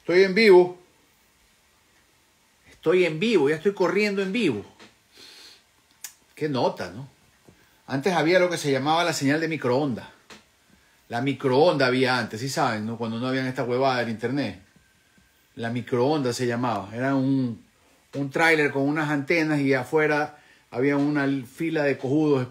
Estoy en vivo. Estoy en vivo, ya estoy corriendo en vivo. Qué nota, ¿no? Antes había lo que se llamaba la señal de microondas. La microonda había antes, ¿sí saben, no? Cuando no habían esta huevada del internet. La microonda se llamaba. Era un tráiler con unas antenas y afuera había una fila de cojudos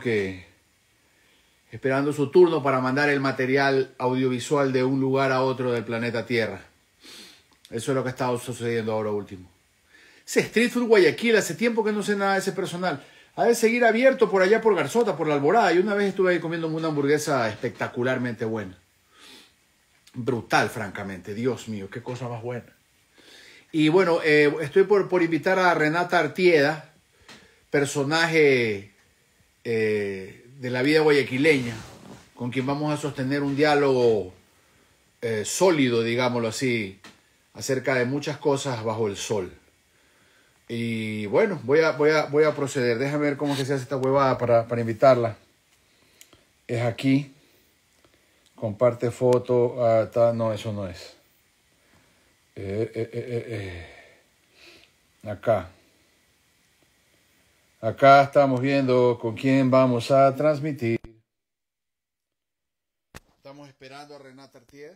esperando su turno para mandar el material audiovisual de un lugar a otro del planeta Tierra. Eso es lo que está sucediendo ahora último. Ese Street Food Guayaquil, hace tiempo que no sé nada de ese personal. Ha de seguir abierto por allá por Garzota, por la Alborada. Y una vez estuve ahí comiéndome una hamburguesa espectacularmente buena. Brutal, francamente. Dios mío, qué cosa más buena. Y bueno, estoy por invitar a Renata Artieda, personaje de la vida guayaquileña, con quien vamos a sostener un diálogo sólido, digámoslo así, acerca de muchas cosas bajo el sol. Y bueno, voy a proceder. Déjame ver cómo se hace esta huevada para invitarla. Es aquí. Comparte foto. No, eso no es. Acá. Acá estamos viendo con quién vamos a transmitir. Estamos esperando a Renata Artieda.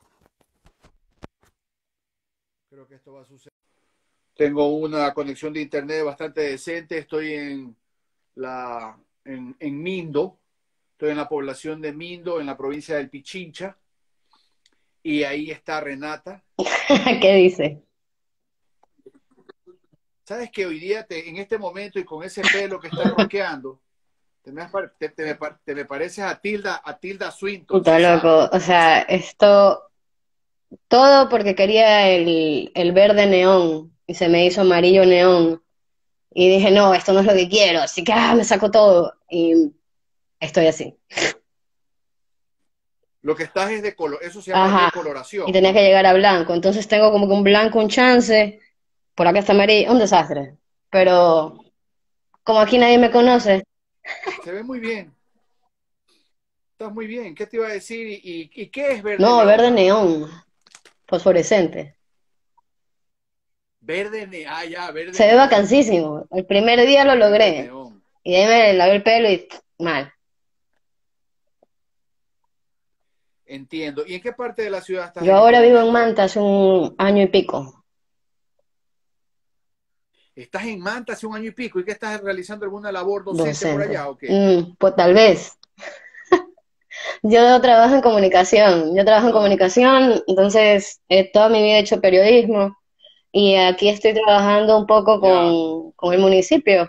Creo que esto va a suceder. Tengo una conexión de internet bastante decente. Estoy en Mindo. Estoy en la población de Mindo, en la provincia del Pichincha. Y ahí está Renata. ¿Qué dice? ¿Sabes que hoy día, en este momento y con ese pelo que está rosqueando, te me pareces a Tilda Swinton, Puto sí sabes? loco. O sea, esto, todo porque quería el verde neón y se me hizo amarillo neón. Y dije, no, esto no es lo que quiero, así que me saco todo. Y estoy así. Lo que estás es de color, eso se llama Ajá. Y decoloración, tenía que ¿no? llegar a blanco. Entonces tengo como que un blanco, un chance. Por acá está amarillo, un desastre. Pero como aquí nadie me conoce, Se ve muy bien, estás muy bien. ¿Qué te iba a decir? ¿Y qué es verde no, neón? verde neón, fosforescente. Ya, verde Se ve neón. vacancísimo. El primer día lo Verde logré. neón. Y ahí me lavé el pelo y mal. Entiendo. ¿Y en qué parte de la ciudad estás Yo en este ahora vivo en momento? Manta hace un año y pico. ¿Estás en Manta hace un año y pico? ¿Y qué estás realizando alguna labor docente por Docente. allá o qué? Pues tal vez. Yo trabajo en comunicación. Yo trabajo en Ah, comunicación, entonces toda mi vida he hecho periodismo y aquí estoy trabajando un poco ya, con el municipio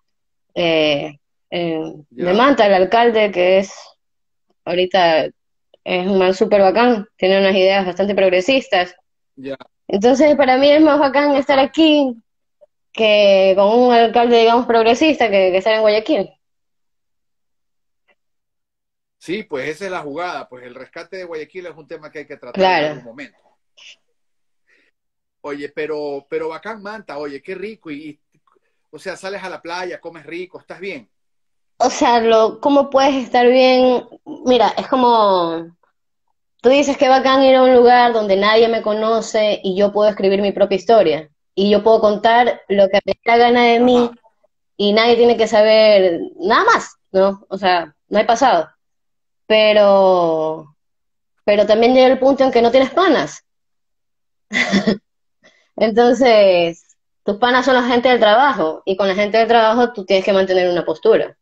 de ya, Manta, el alcalde que es ahorita es un man súper bacán, tiene unas ideas bastante progresistas. ya. Entonces para mí es más bacán estar aquí que con un alcalde, digamos, progresista que estar en Guayaquil. Sí, pues esa es la jugada. Pues el rescate de Guayaquil es un tema que hay que tratar en Claro. algún momento. Oye, pero bacán Manta, oye, qué rico. O sea, sales a la playa, comes rico, estás bien. O sea, ¿cómo puedes estar bien? Mira, es como, tú dices que bacán ir a un lugar donde nadie me conoce y yo puedo escribir mi propia historia. Y yo puedo contar lo que me dé la gana de Ajá. mí y nadie tiene que saber nada más, ¿no? O sea, no hay pasado. Pero, pero también llega el punto en que no tienes panas. Entonces, tus panas son la gente del trabajo y con la gente del trabajo tú tienes que mantener una postura.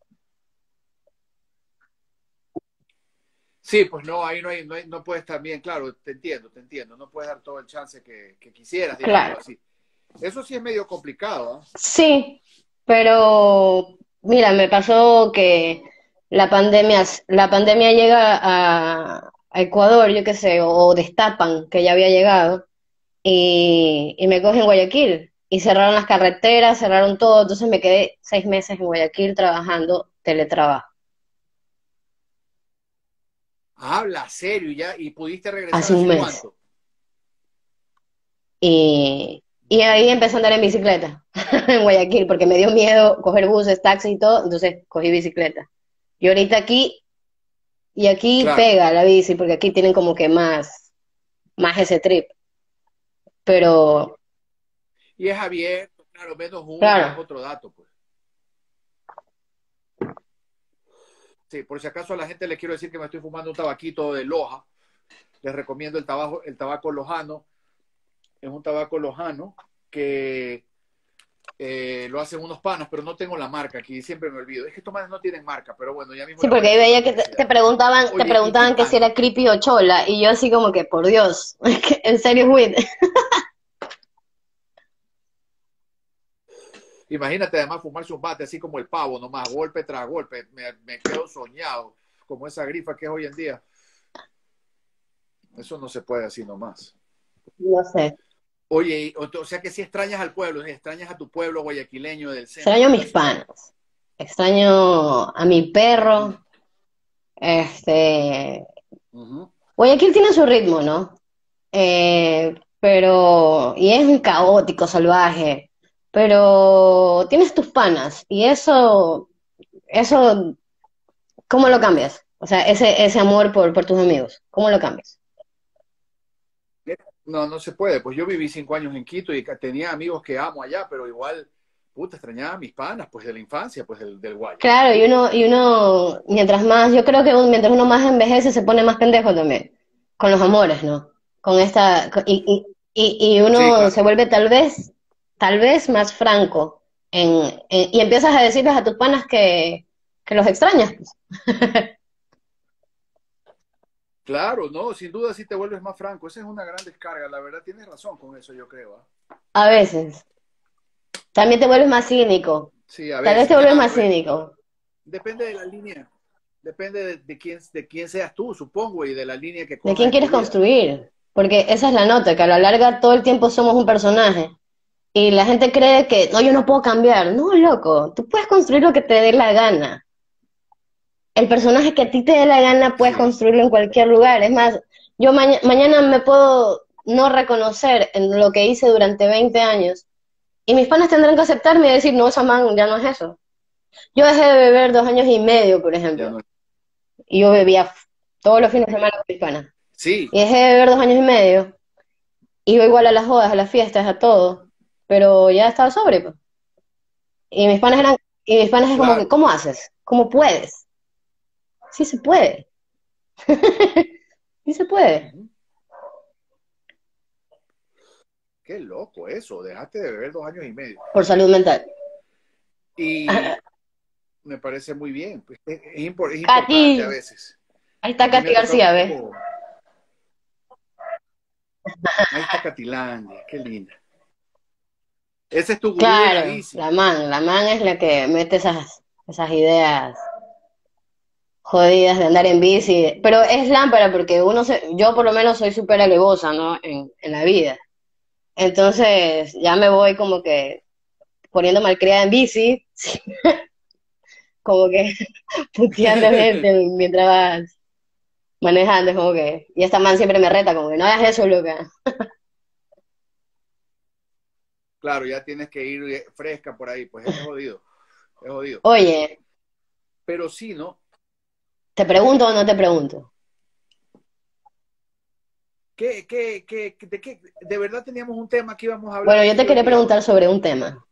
Sí, pues no, ahí no puedes estar bien, claro, te entiendo. No puedes dar todo el chance que quisieras, digámoslo Claro. así. Eso sí es medio complicado, ¿ah? Sí, pero mira, me pasó que la pandemia llega a Ecuador, yo qué sé, o destapan que ya había llegado, y me cogen en Guayaquil. Y cerraron las carreteras, cerraron todo, entonces me quedé 6 meses en Guayaquil trabajando teletrabajo. Habla serio ya, y pudiste regresar Hace un hace mes. cuánto. Y ahí empecé a andar en bicicleta en Guayaquil, porque me dio miedo coger buses, taxi y todo, entonces cogí bicicleta. Y ahorita aquí Claro. pega la bici, porque aquí tienen como que más ese trip. pero Y es abierto, claro, menos uno, es claro, otro dato, pues. Sí, por si acaso a la gente le quiero decir que me estoy fumando un tabaquito de Loja. Les recomiendo el tabaco lojano. Es un tabaco lojano que lo hacen unos panas, pero no tengo la marca aquí, siempre me olvido. Es que estos manes no tienen marca, pero bueno, ya mismo sí, le porque ahí apareció en la veía que te publicidad. preguntaban, te Oye, ¿y qué preguntaban que si tal? era creepy o chola, y yo así como que, por Dios, en serio, Wit. Imagínate además fumarse un bate así como el pavo, nomás, golpe tras golpe. Me quedo soñado, como esa grifa que es hoy en día. Eso no se puede así nomás. No sé. Oye, o sea que si extrañas al pueblo, si extrañas a tu pueblo guayaquileño del Extraño centro a de la mis ciudad. panas, extraño a mi Ujú, perro, este, ujú. Guayaquil tiene su ritmo, ¿no? Pero, y es un caótico, salvaje, pero tienes tus panas, y eso, ¿cómo lo cambias? O sea, ese amor por tus amigos, ¿cómo lo cambias? No, no se puede. Pues yo viví 5 años en Quito y tenía amigos que amo allá, pero igual, puta, extrañaba a mis panas, pues de la infancia, pues del Guaya. Claro, mientras más, yo creo que mientras uno más envejece se pone más pendejo también, con los amores, ¿no? Con esta, y Sí, uno se claro. vuelve tal vez más franco y empiezas a decirles a tus panas que los extrañas, pues. Claro, no, sin duda sí te vuelves más franco. Esa es una gran descarga. La verdad tienes razón con eso, yo creo. ¿Ah? A veces. También te vuelves más cínico. Sí, a Tal vez veces. te vuelves Ya, más cínico. depende de la línea. Depende de quién seas tú, supongo, y de la línea que ¿De cojas quién en tu quieres vida. construir? Porque esa es la nota, que a la larga todo el tiempo somos un personaje. Y la gente cree que, no, yo no puedo cambiar. No, loco, tú puedes construir lo que te dé la gana. El personaje que a ti te dé la gana puedes Sí, construirlo en cualquier lugar. Es más, yo mañana me puedo no reconocer en lo que hice durante 20 años. Y mis panas tendrán que aceptarme y decir, no, esa man ya no es eso. Yo dejé de beber 2 años y medio, por ya ejemplo. no. Y yo bebía todos los fines de semana con mis panas. Sí, Y dejé de beber 2 años y medio. Iba igual a las jodas, a las fiestas, a todo. Pero ya estaba sobrio, pues. Y mis panas eran, y mis panas es como que, claro. ¿cómo haces? ¿Cómo puedes? Sí se puede. Sí se puede. Ujú. Qué loco eso. Dejaste de beber 2 años y medio. Por salud mental. Y me parece muy bien. Pues, es importante a Katy, veces. ahí A está mí me Katy ha tocado un García, ¿ves? poco. Ahí está Catilandia, qué linda. Ese es tu gurú de la Claro, bici. la man es la que mete esas ideas jodidas de andar en bici. Pero es lámpara porque yo por lo menos soy súper alevosa, ¿no? En la vida. Entonces ya me voy como que poniendo malcriada en bici, como que puteando gente mientras vas manejando, es como que, y esta man siempre me reta, como que no hagas eso, loca. Claro, ya tienes que ir fresca por ahí, pues es jodido, es jodido. Oye, Pero sí, ¿no? ¿te pregunto o no te pregunto? De verdad teníamos un tema que íbamos a hablar Bueno, yo aquí te hoy quería día, ¿o preguntar no? sobre un tema.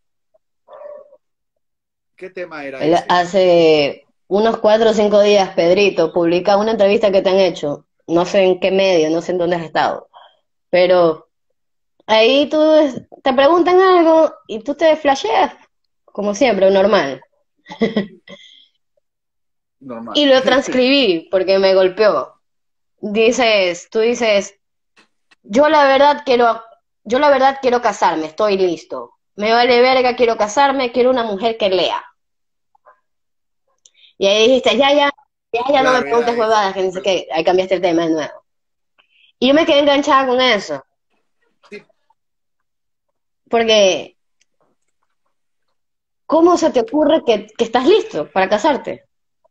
¿Qué tema era ese? Hace unos 4 o 5 días, Pedrito publica una entrevista que te han hecho, no sé en qué medio, no sé en dónde has estado, pero ahí te preguntan algo y tú te flasheas, como siempre, normal. Normal. Y lo transcribí porque me golpeó. Tú dices, yo la verdad quiero, yo la verdad quiero casarme, estoy listo. Me vale verga, quiero casarme, quiero una mujer que lea. Y ahí dijiste, ya no me Claro, preguntes ya es. huevadas, que ni sé qué, ahí cambiaste el tema de nuevo. Y yo me quedé enganchada con eso, Sí. porque ¿cómo se te ocurre que estás listo para casarte?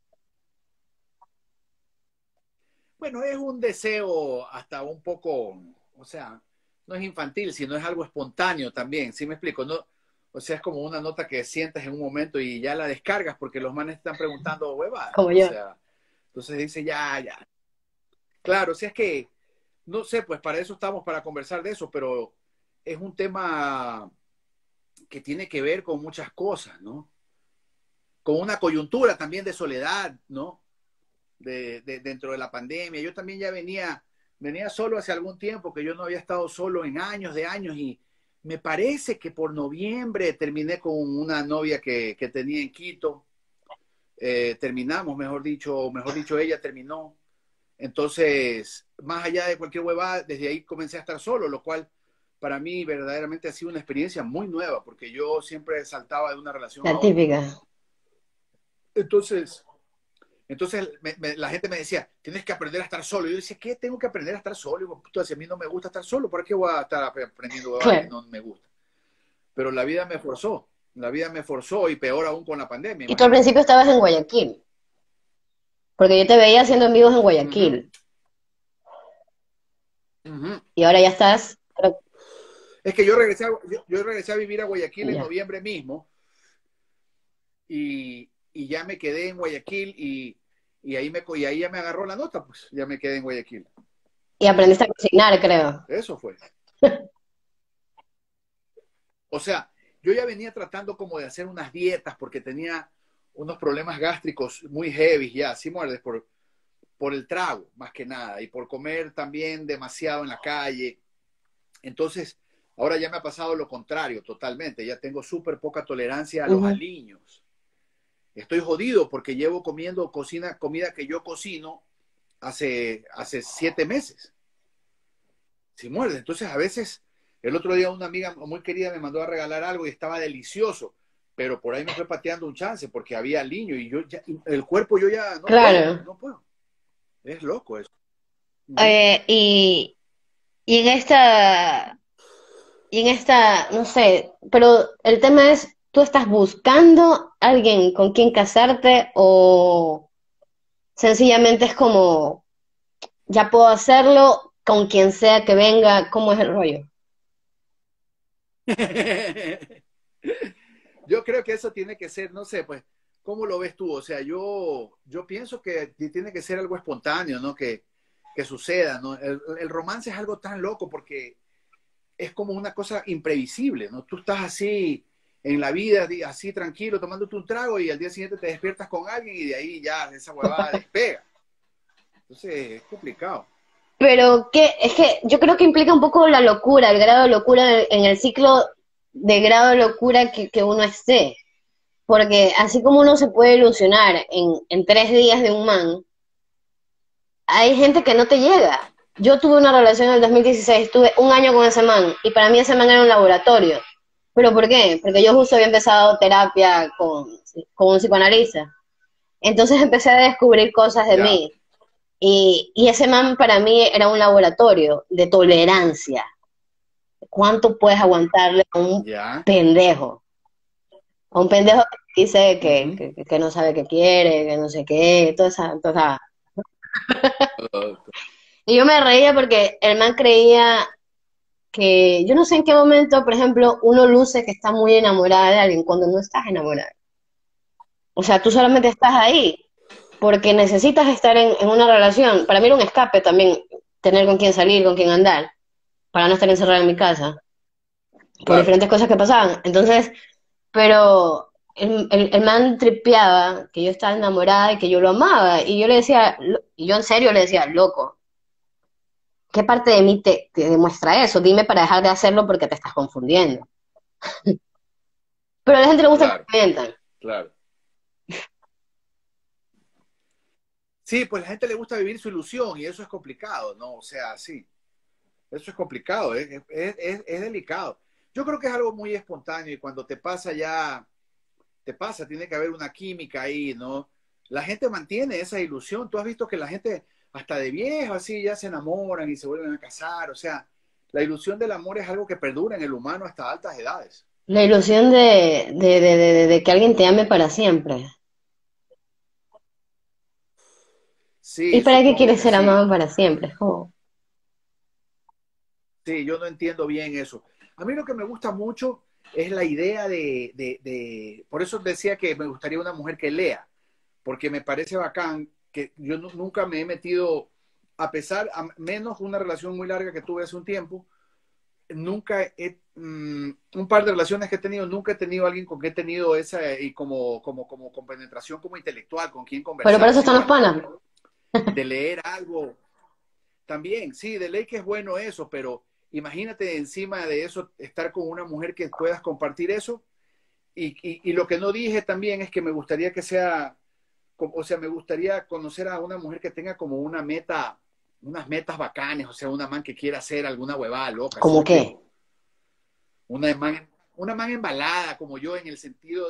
Bueno, es un deseo hasta un poco, o sea, no es infantil, sino es algo espontáneo también, ¿sí me explico? No, o sea, es como una nota que sientes en un momento y ya la descargas porque los manes están preguntando huevadas, Como o yo. sea, entonces dice ya. Claro, o sea, es que no sé, pues para eso estamos, para conversar de eso, pero es un tema que tiene que ver con muchas cosas, ¿no? Con una coyuntura también de soledad, ¿no? Dentro de la pandemia. Yo también ya venía solo hace algún tiempo, que yo no había estado solo en años de años, y me parece que por noviembre terminé con una novia que tenía en Quito. Terminamos, mejor dicho, ella terminó. Entonces, más allá de cualquier huevada, desde ahí comencé a estar solo, lo cual para mí verdaderamente ha sido una experiencia muy nueva, porque yo siempre saltaba de una relación a La otra. típica. Entonces, la gente me decía, tienes que aprender a estar solo. Y yo decía, ¿qué tengo que aprender a estar solo? Y digo, puta, si a mí no me gusta estar solo, ¿por qué voy a estar aprendiendo huevadas que Claro. no me gustan? Pero la vida me forzó, y peor aún con la pandemia, Y tú al imagínate. principio estabas en Guayaquil, porque yo te veía haciendo amigos en Uh -huh, Guayaquil, uh -huh. y ahora ya estás, Es que yo regresé a vivir a Guayaquil en ya. noviembre mismo, y ya me quedé en Guayaquil, y ahí ya me agarró la nota, pues ya me quedé en Guayaquil. Y aprendiste a cocinar, creo. Eso fue. O sea, yo ya venía tratando como de hacer unas dietas porque tenía unos problemas gástricos muy heavy ya, así muerdes, por el trago, más que nada, y por comer también demasiado en la calle. Entonces, ahora ya me ha pasado lo contrario totalmente. Ya tengo súper poca tolerancia a los Ujú. aliños. Estoy jodido porque llevo comiendo comida que yo cocino hace 7 meses. Si muerde. Entonces, a veces, el otro día una amiga muy querida me mandó a regalar algo y estaba delicioso, pero por ahí me fue pateando un chance porque había aliño, y el cuerpo yo ya no puedo, pues Claro. no puedo. Es loco eso. Uh -huh. Eh, y, y en esta, no sé, pero el tema es, ¿tú estás buscando alguien con quien casarte o sencillamente es como, ya puedo hacerlo con quien sea que venga? ¿Cómo es el rollo? Yo creo que eso tiene que ser, no sé, pues, ¿cómo lo ves tú? O sea, yo pienso que tiene que ser algo espontáneo, ¿no? Que suceda, ¿no? El romance es algo tan loco porque es como una cosa imprevisible, ¿no? Tú estás así en la vida, así tranquilo, tomándote un trago, y al día siguiente te despiertas con alguien, y de ahí ya esa huevada despega. Entonces es complicado. Pero es que yo creo que implica un poco la locura, el grado de locura en el ciclo de grado de locura que uno esté. Porque así como uno se puede ilusionar en 3 días de un man, hay gente que no te llega. Yo tuve una relación en el 2016, tuve un año con ese man, y para mí ese man era un laboratorio. ¿Pero por qué? Porque yo justo había empezado terapia con un psicoanalista. Entonces empecé a descubrir cosas de Ya, mí. Y ese man para mí era un laboratorio de tolerancia. ¿Cuánto puedes aguantarle a un ya. pendejo? A un pendejo que dice Uh -huh. que no sabe qué quiere, que no sé qué, toda esa. Y yo me reía porque el man creía que, yo no sé en qué momento, por ejemplo, uno luce que está muy enamorada de alguien cuando no estás enamorada. O sea, tú solamente estás ahí porque necesitas estar en una relación. Para mí era un escape también tener con quién salir, con quién andar, para no estar encerrada en mi casa, por Claro. diferentes cosas que pasaban. Entonces, pero el man tripeaba que yo estaba enamorada y que yo lo amaba. Y yo le decía, y yo en serio le decía, loco, ¿qué parte de mí te demuestra eso? Dime para dejar de hacerlo porque te estás confundiendo. Pero a la gente le gusta que Claro, te mientan. claro. Sí, pues a la gente le gusta vivir su ilusión, y eso es complicado, ¿no? O sea, sí, eso es complicado, es delicado. Yo creo que es algo muy espontáneo, y cuando te pasa ya, te pasa, tiene que haber una química ahí, ¿no? La gente mantiene esa ilusión. Tú has visto que la gente, hasta de viejo, así, ya se enamoran y se vuelven a casar. O sea, la ilusión del amor es algo que perdura en el humano hasta altas edades. La ilusión de que alguien te ame para siempre. ¿Y Sí, para qué supongo quieres que ser sí. amado para siempre? Es como, Sí, yo no entiendo bien eso. A mí lo que me gusta mucho es la idea por eso decía que me gustaría una mujer que lea, porque me parece bacán que yo nunca me he metido menos una relación muy larga que tuve hace un tiempo, un par de relaciones que he tenido, nunca he tenido alguien con quien he tenido esa, y como con penetración como intelectual, con quien Pero para conversar, eso ¿sí están los muerde? panas. De leer algo. También, sí, de ley que es bueno eso, pero imagínate encima de eso estar con una mujer que puedas compartir eso. Y lo que no dije también es que me gustaría que sea, o sea, me gustaría conocer a una mujer que tenga como una meta, unas metas bacanes, o sea, una man que quiera hacer alguna huevada loca, ¿sí me ¿Cómo qué? explico? Una man embalada como yo en el sentido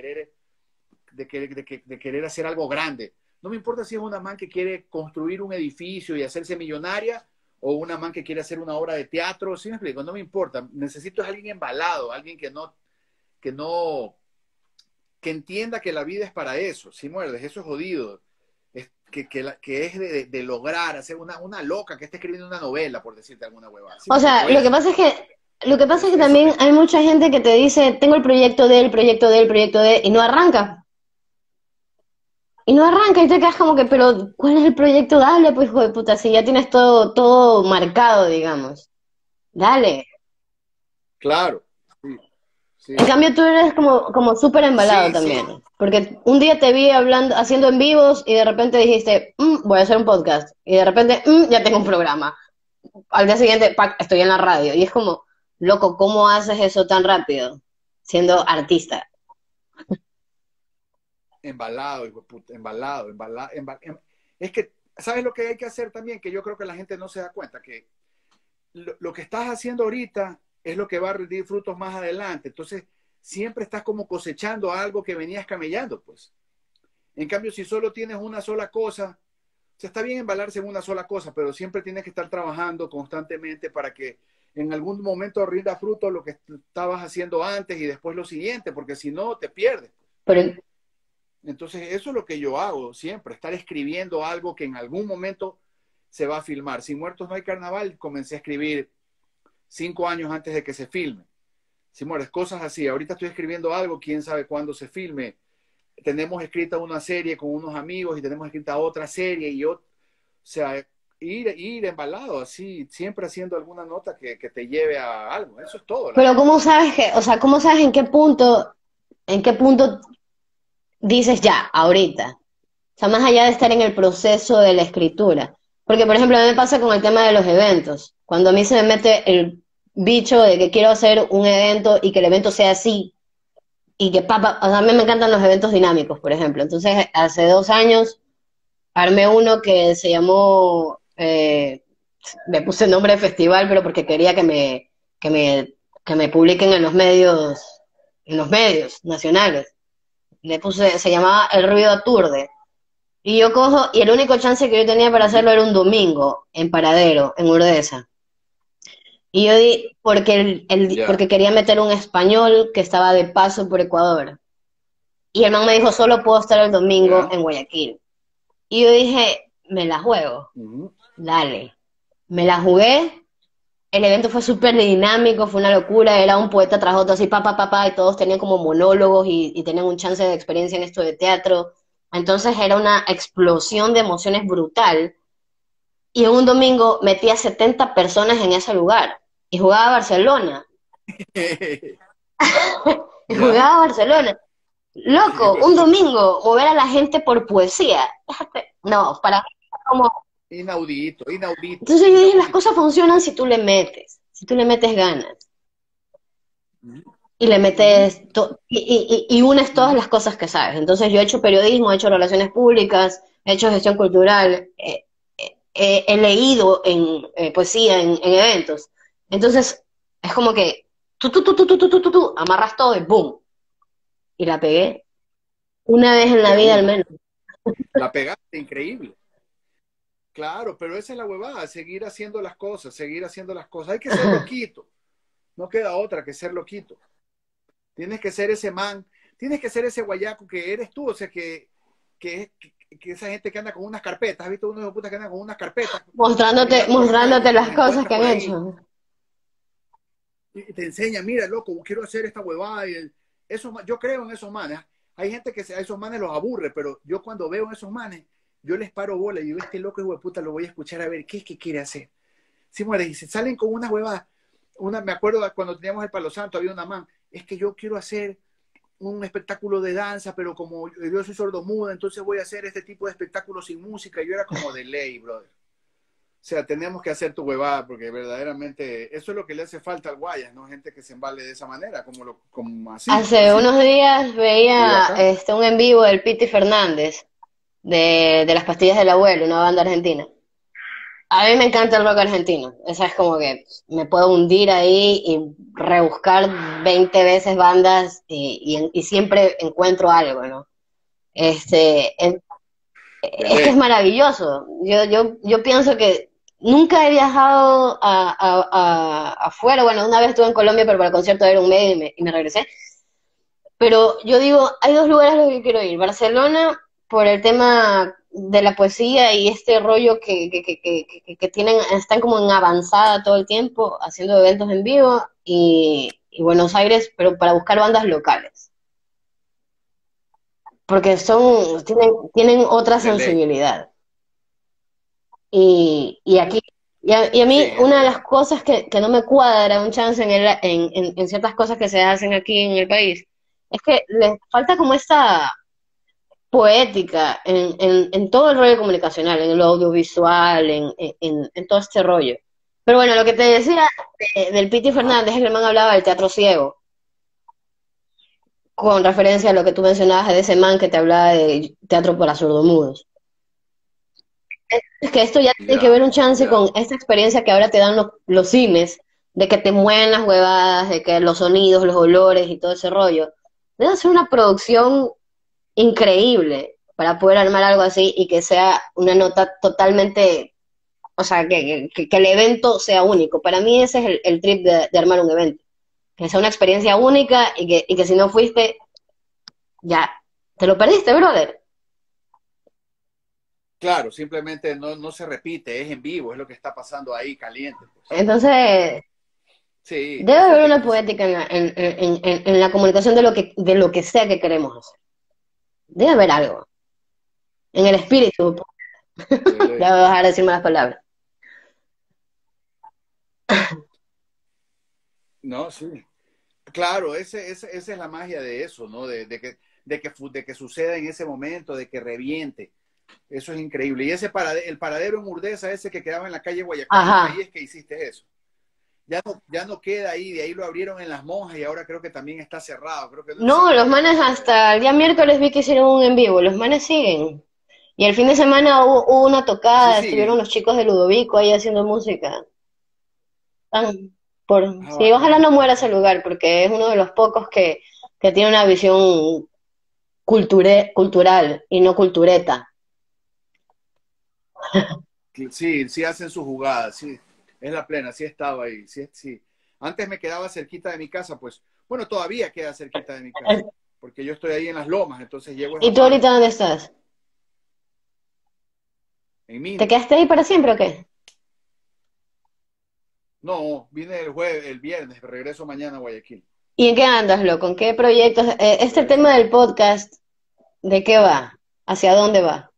de querer hacer algo grande. No me importa si es una man que quiere construir un edificio y hacerse millonaria o una man que quiere hacer una obra de teatro, ¿sí me explico? No me importa. Necesito a alguien embalado, alguien que no, que entienda que la vida es para eso, si muerdes, eso es jodido. Que es de lograr hacer una loca que esté escribiendo una novela, por decirte alguna huevada. ¿Sí me O explico? sea, lo que Eso. pasa es que, lo que pasa es que Eso también me... hay mucha gente que te dice, tengo el proyecto de, el proyecto de, el proyecto de, y no arranca. Y no arranca, y te quedas como que, pero, ¿cuál es el proyecto? Dale, pues, hijo de puta, si ya tienes todo, todo marcado, digamos. Dale. Claro, sí, En sí. cambio, tú eres como súper embalado Sí, sí, también. Porque un día te vi hablando, haciendo en vivos y de repente dijiste, voy a hacer un podcast. Y de repente, ya tengo un programa. Al día siguiente, ¡pac!, estoy en la radio. Y es como, loco, ¿cómo haces eso tan rápido? Siendo artista. embalado, hijo de puta, es que, ¿sabes lo que hay que hacer también? Que yo creo que la gente no se da cuenta, que lo que estás haciendo ahorita es lo que va a rendir frutos más adelante. Entonces, siempre estás como cosechando algo que venías camellando, pues. En cambio, si solo tienes una sola cosa, o sea, está bien embalarse en una sola cosa, pero siempre tienes que estar trabajando constantemente para que en algún momento rinda fruto lo que estabas haciendo antes y después lo siguiente, porque si no, te pierdes. Pero, Entonces, eso es lo que yo hago siempre, estar escribiendo algo que en algún momento se va a filmar. Sin Muertos no hay carnaval, comencé a escribir 5 años antes de que se filme. Si mueres, cosas así. Ahorita estoy escribiendo algo, quién sabe cuándo se filme. Tenemos escrita una serie con unos amigos y tenemos escrita otra serie y yo, o sea, ir embalado así, siempre haciendo alguna nota que te lleve a algo. Eso es todo, la pero verdad. ¿cómo sabes que, o sea, cómo sabes en qué punto dices ya, ahorita? O sea, más allá de estar en el proceso de la escritura. Porque, por ejemplo, a mí me pasa con el tema de los eventos. Cuando a mí se me mete el bicho de que quiero hacer un evento y que el evento sea así, y que papá, o sea, a mí me encantan los eventos dinámicos, por ejemplo. Entonces, hace 2 años armé uno que se llamó, me puse el nombre de festival, pero porque quería que me, que me publiquen en los medios nacionales. Le puse, se llamaba El Ruido Aturde. Y yo cojo, y el único chance que yo tenía para hacerlo era un domingo, en Paradero, en Urdesa. Y yo di, porque, Ya, porque quería meter un español que estaba de paso por Ecuador. Y el man me dijo, solo puedo estar el domingo ya. en Guayaquil. Y yo dije, me la juego, Uh-huh. dale. Me la jugué, el evento fue súper dinámico, fue una locura, era un poeta tras otro, así, y todos tenían como monólogos y tenían un chance de experiencia en esto de teatro. Entonces era una explosión de emociones brutal. Y en un domingo metí a 70 personas en ese lugar. Y jugaba Barcelona. Y Ya. jugaba Barcelona. Loco, Hijo de un puta. domingo mover a la gente por poesía. No, para mí como... Inaudito, inaudito, Entonces yo dije, las inaudito. cosas funcionan si tú le metes, si tú le metes ganas. Uh-huh. Y le Uh-huh. metes y unes todas las cosas que sabes. Entonces yo he hecho periodismo, he hecho relaciones públicas, he hecho gestión cultural, he leído en poesía, en eventos. Entonces es como que amarras todo y ¡boom! Y la pegué una vez en la De vida al una. menos. La pegaste, increíble. Claro, pero esa es la huevada, seguir haciendo las cosas, seguir haciendo las cosas. Hay que ser loquito. No queda otra que ser loquito. Tienes que ser ese man, tienes que ser ese guayaco que eres tú, o sea, que esa gente que anda con unas carpetas, ¿has visto uno de putas que anda con unas carpetas caminando por la calle Mostrándote y te las los cosas que encuentras han por ahí hecho. y te enseña, mira, loco, quiero hacer esta huevada. Yo creo en esos manes. Hay gente que a esos manes los aburre, pero yo cuando veo a esos manes, yo les paro bola y digo, este loco hijo de puta lo voy a escuchar a ver qué es que quiere hacer. Sí, muere, y se salen con unas huevadas. Me acuerdo cuando teníamos el Palo Santo, había una man, es que yo quiero hacer un espectáculo de danza, pero como yo soy sordomuda, entonces voy a hacer este tipo de espectáculos sin música. Y yo era como de ley, brother. O sea, tenemos que hacer tu huevada, porque verdaderamente eso es lo que le hace falta al Guayas, ¿no? Gente que se embale de esa manera, como así, Hace así. unos días Y veía bacán. un en vivo del Piti Fernández, de las pastillas del abuelo, una banda argentina. A mí me encanta el rock argentino. Esa es como que me puedo hundir ahí y rebuscar 20 veces bandas y siempre encuentro algo, ¿no? Este, es, De es que es ley. maravilloso. Yo pienso que nunca he viajado afuera. Bueno, una vez estuve en Colombia, pero para el concierto de Iron Maiden y me regresé. Pero yo digo, hay dos lugares a los que quiero ir. Barcelona, por el tema de la poesía y este rollo que tienen, están como en avanzada todo el tiempo, haciendo eventos en vivo, y Buenos Aires, pero para buscar bandas locales. Porque tienen otra De ley. sensibilidad. Y aquí, y a Sí, mí, es una de las verdad. cosas que no me cuadra un chance en ciertas cosas que se hacen aquí en el país, es que les falta como esta poética en todo el rollo comunicacional, en lo audiovisual, en todo este rollo. Pero bueno, lo que te decía del Piti Ajá. Fernández es que el man hablaba del teatro ciego, con referencia a lo que tú mencionabas de ese man que te hablaba de teatro para sordomudos. Es que esto ya tiene que ver Ya, un chance ya. con esta experiencia que ahora te dan los cines, de que te mueven las huevadas, de que los sonidos, los olores y todo ese rollo. Debe ser una producción increíble para poder armar algo así y que sea una nota totalmente, o sea, que el evento sea único. Para mí ese es el trip de armar un evento, que sea una experiencia única y que si no fuiste, ya, te lo perdiste, brother. Claro, simplemente no se repite, es en vivo, es lo que está pasando ahí, caliente, pues. Entonces, Sí, debe eso es haber una riquísimo. poética en la comunicación de lo que sea que queremos hacer. Debe haber algo. En el espíritu, De ya ley. voy a dejar de decir malas palabras. No, sí. Claro, esa es la magia de eso, ¿no? De que suceda en ese momento, de que reviente. Eso es increíble. Y el paradero en Urdesa, ese que quedaba en la calle Guayacán, ahí Ajá. es que hiciste eso. Ya no queda ahí, de ahí lo abrieron en Las Monjas y ahora creo que también está cerrado. Creo que no No, existe los ese manes local ya. hasta el día miércoles vi que hicieron un en vivo, los manes siguen. Y el fin de semana hubo una Sí, tocada, estuvieron sí. los chicos de Ludovico ahí haciendo música. Ah, Sí, ojalá bacán, no muera ese bacán. lugar, porque es uno de los pocos que tiene una visión cultural y no cultureta. Sí, sí hacen su jugada, sí. Es la plena, sí he estado ahí, sí, sí. Antes me quedaba cerquita de mi casa, pues, bueno, todavía queda cerquita de mi casa, porque yo estoy ahí en las lomas, entonces llego ¿Y a tú pata, ahorita dónde estás? en ¿Te Minto. quedaste ahí para siempre o qué? No, vine el viernes, regreso mañana a Guayaquil. ¿Y en qué andas, loco? ¿En qué proyectos? Este Regreso tema del mañana. podcast, ¿de qué va? ¿Hacia dónde va?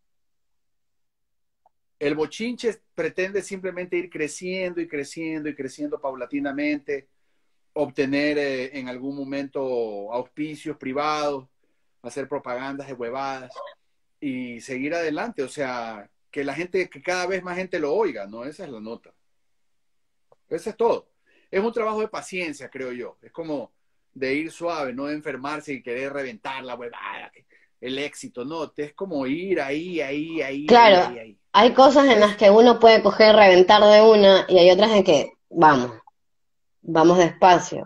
El bochinche pretende simplemente ir creciendo y creciendo y creciendo paulatinamente, obtener en algún momento auspicios privados, hacer propagandas de huevadas y seguir adelante. O sea, que cada vez más gente lo oiga, ¿no? Esa es la nota. Eso es todo. Es un trabajo de paciencia, creo yo. Es como de ir suave, no de enfermarse y querer reventar la huevada, el éxito, no. Es como ir ahí, ahí, ahí, ahí, Claro, ahí, ahí. hay cosas en las Eso. que uno puede coger, reventar de una, y hay otras en que vamos despacio.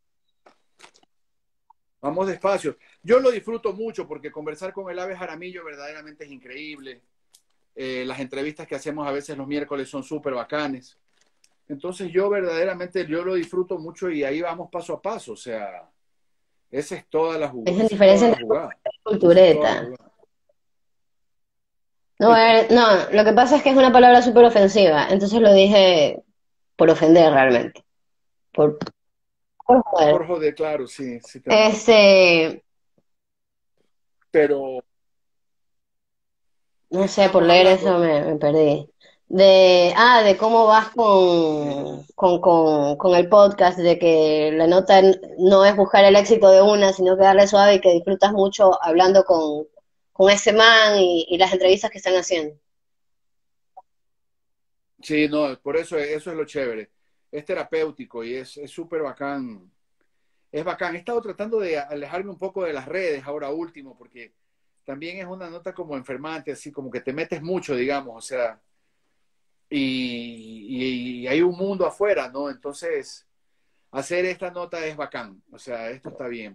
Vamos despacio. Yo lo disfruto mucho porque conversar con el Ave Jaramillo verdaderamente es increíble. Las entrevistas que hacemos a veces los miércoles son súper bacanes. Entonces yo lo disfruto mucho y ahí vamos paso a paso. O sea, Es la esa es toda diferencia la entre jugada. Esa es toda la cultureta. jugada. No, no, lo que pasa es que es una palabra súper ofensiva, entonces lo dije por ofender realmente, por joder. Por joder, claro, sí, sí te entiendo. Este, Pero No sé, por Estamos leer eso hablando. me perdí. De cómo vas Sí, con el podcast, de que la nota no es buscar el éxito de una, sino que darle suave y que disfrutas mucho hablando con ese man y las entrevistas que están haciendo. sí, no, por eso es lo chévere. Es terapéutico y es súper bacán. Es bacán. He estado tratando de alejarme un poco de las redes ahora último, porque también es una nota como enfermante, así como que te metes mucho, digamos, o sea, y hay un mundo afuera, ¿no? Entonces, hacer esta nota es bacán, o sea, esto está bien,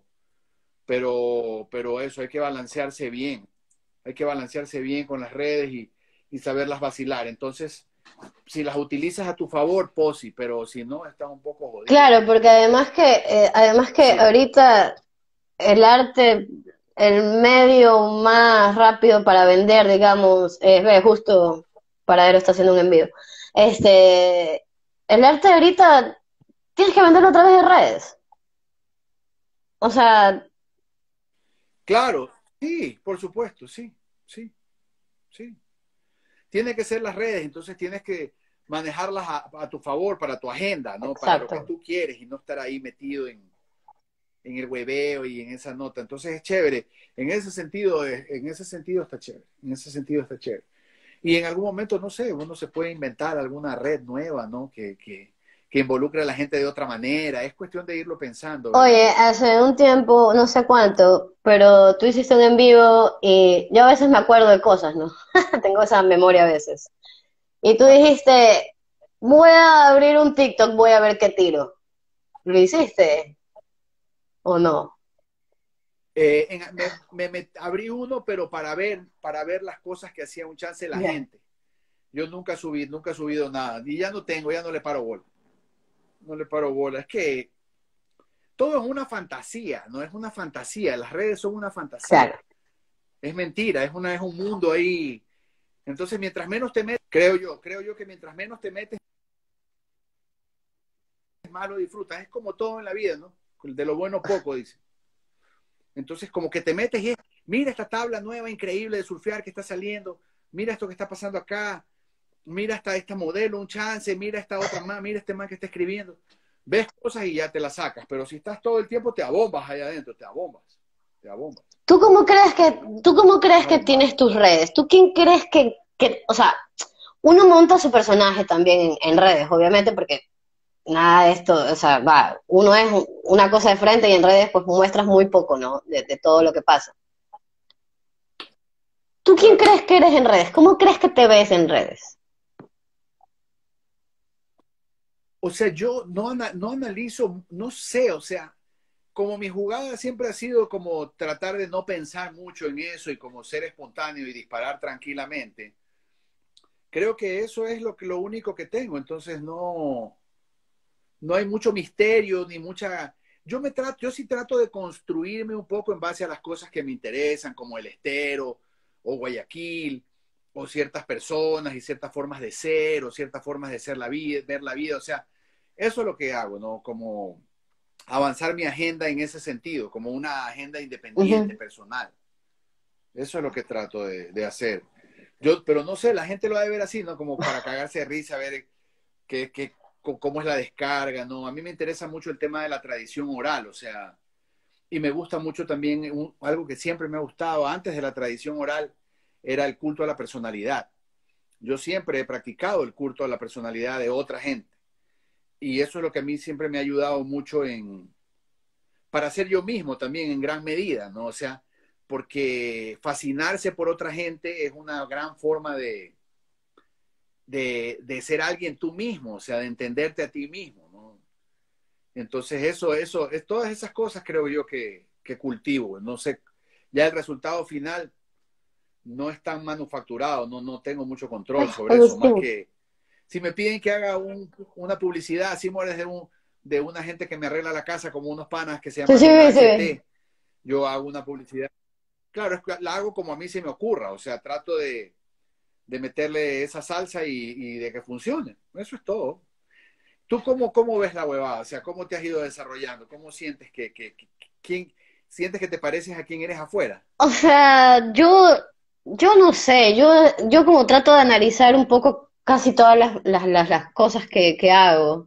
pero eso, hay que balancearse bien con las redes y saberlas vacilar. Entonces, si las utilizas a tu favor, posi, pero si no, estás un poco jodido, Claro, ¿no? porque además que Sí, ahorita el arte, el medio más rápido para vender, digamos, justo Paradero está haciendo un envío. Este, el arte ahorita tienes que venderlo a través de redes. O sea, claro, sí, por supuesto, sí, sí, sí. Tiene que ser las redes, entonces tienes que manejarlas a tu favor, para tu agenda, ¿no? Para lo que exacto. tú quieres y no estar ahí metido en el hueveo y en esa nota. Entonces es chévere. En ese sentido está chévere. En ese sentido está chévere. Y en algún momento, no sé, uno se puede inventar alguna red nueva, ¿no? Que involucre a la gente de otra manera. Es cuestión de irlo pensando, ¿verdad? Oye, hace un tiempo, no sé cuánto, pero tú hiciste un en vivo y yo a veces me acuerdo de cosas, ¿no? Tengo esa memoria a veces. Y tú Ajá. dijiste, voy a abrir un TikTok, voy a ver qué tiro. ¿Lo hiciste o no? Me abrí uno, pero para ver las cosas que hacía un chance la Ya. gente. Yo nunca he subido nada. Y ya no le paro bola. No le paro bola. Es que todo es una fantasía, no es una fantasía. Las redes son una fantasía. Claro. Es mentira, es un mundo ahí. Entonces, mientras menos te metes, creo yo que mientras menos te metes, más lo disfrutas. Es como todo en la vida, ¿no? De lo bueno poco, dice. Entonces, como que te metes y es, mira esta tabla nueva, increíble de surfear que está saliendo, mira esto que está pasando acá, mira esta modelo, un chance, mira esta otra más, mira este man que está escribiendo. Ves cosas y ya te las sacas, pero si estás todo el tiempo te abombas allá adentro, te abombas. ¿Tú cómo crees Es que abombado. tienes tus redes? ¿Tú quién crees o sea, uno monta su personaje también en redes, obviamente, porque nada de esto, o sea, uno es una cosa de frente y en redes pues muestras muy poco, ¿no? De todo lo que pasa. ¿Tú quién Claro. crees que eres en redes? ¿Cómo crees que te ves en redes? O sea, yo no analizo, no sé, o sea, como mi jugada siempre ha sido como tratar de no pensar mucho en eso y como ser espontáneo y disparar tranquilamente, creo que eso es lo único que tengo. Entonces no hay mucho misterio ni mucha... Yo sí trato de construirme un poco en base a las cosas que me interesan, como el estero o Guayaquil, o ciertas personas y ciertas formas de ser, o ciertas formas de ser la vida, ver la vida. O sea, eso es lo que hago, ¿no? Como avanzar mi agenda en ese sentido, como una agenda independiente, Ujú. personal. Eso es lo que trato de hacer. Pero no sé, la gente lo va a ver así, ¿no? Como para cagarse de risa, ver cómo es la descarga, ¿no? A mí me interesa mucho el tema de la tradición oral, o sea, y me gusta mucho también algo que siempre me ha gustado antes de la tradición oral, era el culto a la personalidad. Yo siempre he practicado el culto a la personalidad de otra gente. Y eso es lo que a mí siempre me ha ayudado mucho para ser yo mismo también en gran medida, ¿no? O sea, porque fascinarse por otra gente es una gran forma de ser alguien tú mismo, o sea, de entenderte a ti mismo, ¿no? Entonces todas esas cosas creo yo que cultivo. No sé, ya el resultado final no es tan manufacturado, no tengo mucho control sobre eso, más Agustín. que si me piden que haga una publicidad, así mueres de una gente que me arregla la casa, como unos panas que se Sí, sí, llaman sí, sí. HT, yo hago una publicidad. Claro, la hago como a mí se me ocurra, o sea, trato de meterle esa salsa y de que funcione. Eso es todo. ¿Tú cómo ves la huevada? O sea, ¿cómo te has ido desarrollando? ¿Cómo sientes quién sientes que te pareces a quién eres afuera? O sea, yo yo no sé, yo como trato de analizar un poco casi todas las cosas que hago,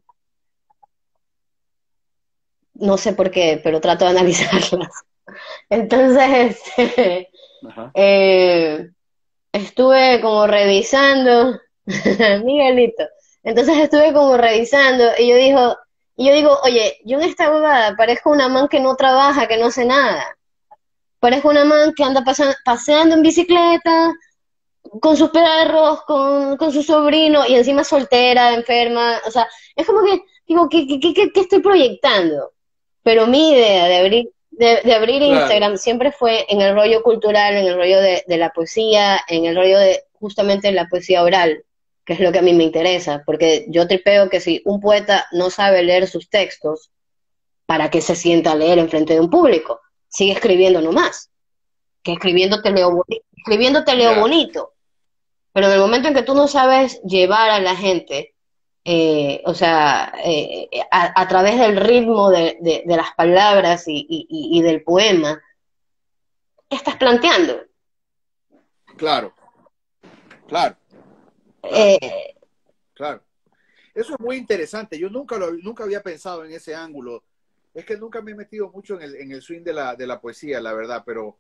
no sé por qué, pero trato de analizarlas. Entonces, Ajá. eh, estuve como revisando, Miguelito, entonces estuve como revisando y yo digo, oye, yo en esta boda parezco una man que no trabaja, que no hace nada. Parezco una man que anda paseando en bicicleta, con sus perros, con su sobrino, y encima soltera, enferma. O sea, es como que, digo, ¿qué estoy proyectando? Pero mi idea de abrir Claro, Instagram siempre fue en el rollo cultural, en el rollo de la poesía, en el rollo de justamente la poesía oral, que es lo que a mí me interesa, porque yo tripeo que si un poeta no sabe leer sus textos, ¿para qué se sienta a leer en frente de un público? Sigue escribiendo nomás, que escribiendo te leo ya, bonito, pero en el momento en que tú no sabes llevar a la gente, o sea, a través del ritmo de las palabras y del poema, ¿qué estás planteando? claro, claro, claro, Eh, claro. Eso es muy interesante. Yo nunca había pensado en ese ángulo. Es que nunca me he metido mucho en el swing de la poesía, la verdad, pero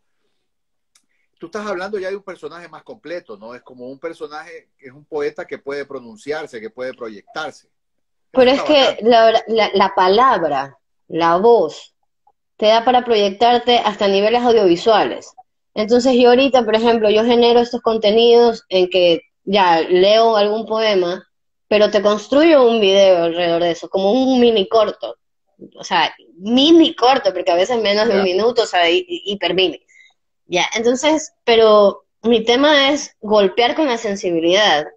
tú estás hablando ya de un personaje más completo, ¿no? Es como un personaje, es un poeta que puede pronunciarse, que puede proyectarse. Eso pero es está que bacán. la palabra, la voz, te da para proyectarte hasta niveles audiovisuales. Entonces yo ahorita, por ejemplo, yo genero estos contenidos en que ya leo algún poema, pero te construyo un video alrededor de eso, como un mini corto. O sea, mini corto, porque a veces menos de un Ya, minuto, o sea, hiper mini. Ya, entonces, pero mi tema es golpear con la sensibilidad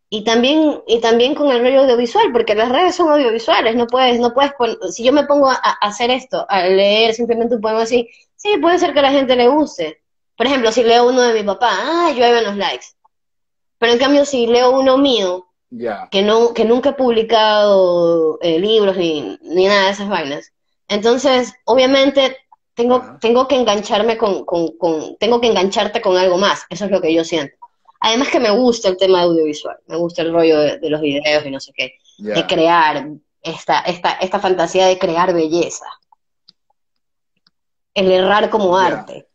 y también con el rollo audiovisual, porque las redes son audiovisuales, si yo me pongo a hacer esto, a leer simplemente un poema así, sí, puede ser que a la gente le guste. Por ejemplo, si leo uno de mi papá, llueven los likes. Pero en cambio, si leo uno mío, ya, que nunca he publicado libros ni nada de esas vainas. Entonces, obviamente, ajá, tengo que engancharme tengo que engancharte con algo más. Eso es lo que yo siento. Además que me gusta el tema audiovisual, me gusta el rollo de los videos y no sé qué, de ya, crear esta fantasía de crear belleza, el errar como ya. arte.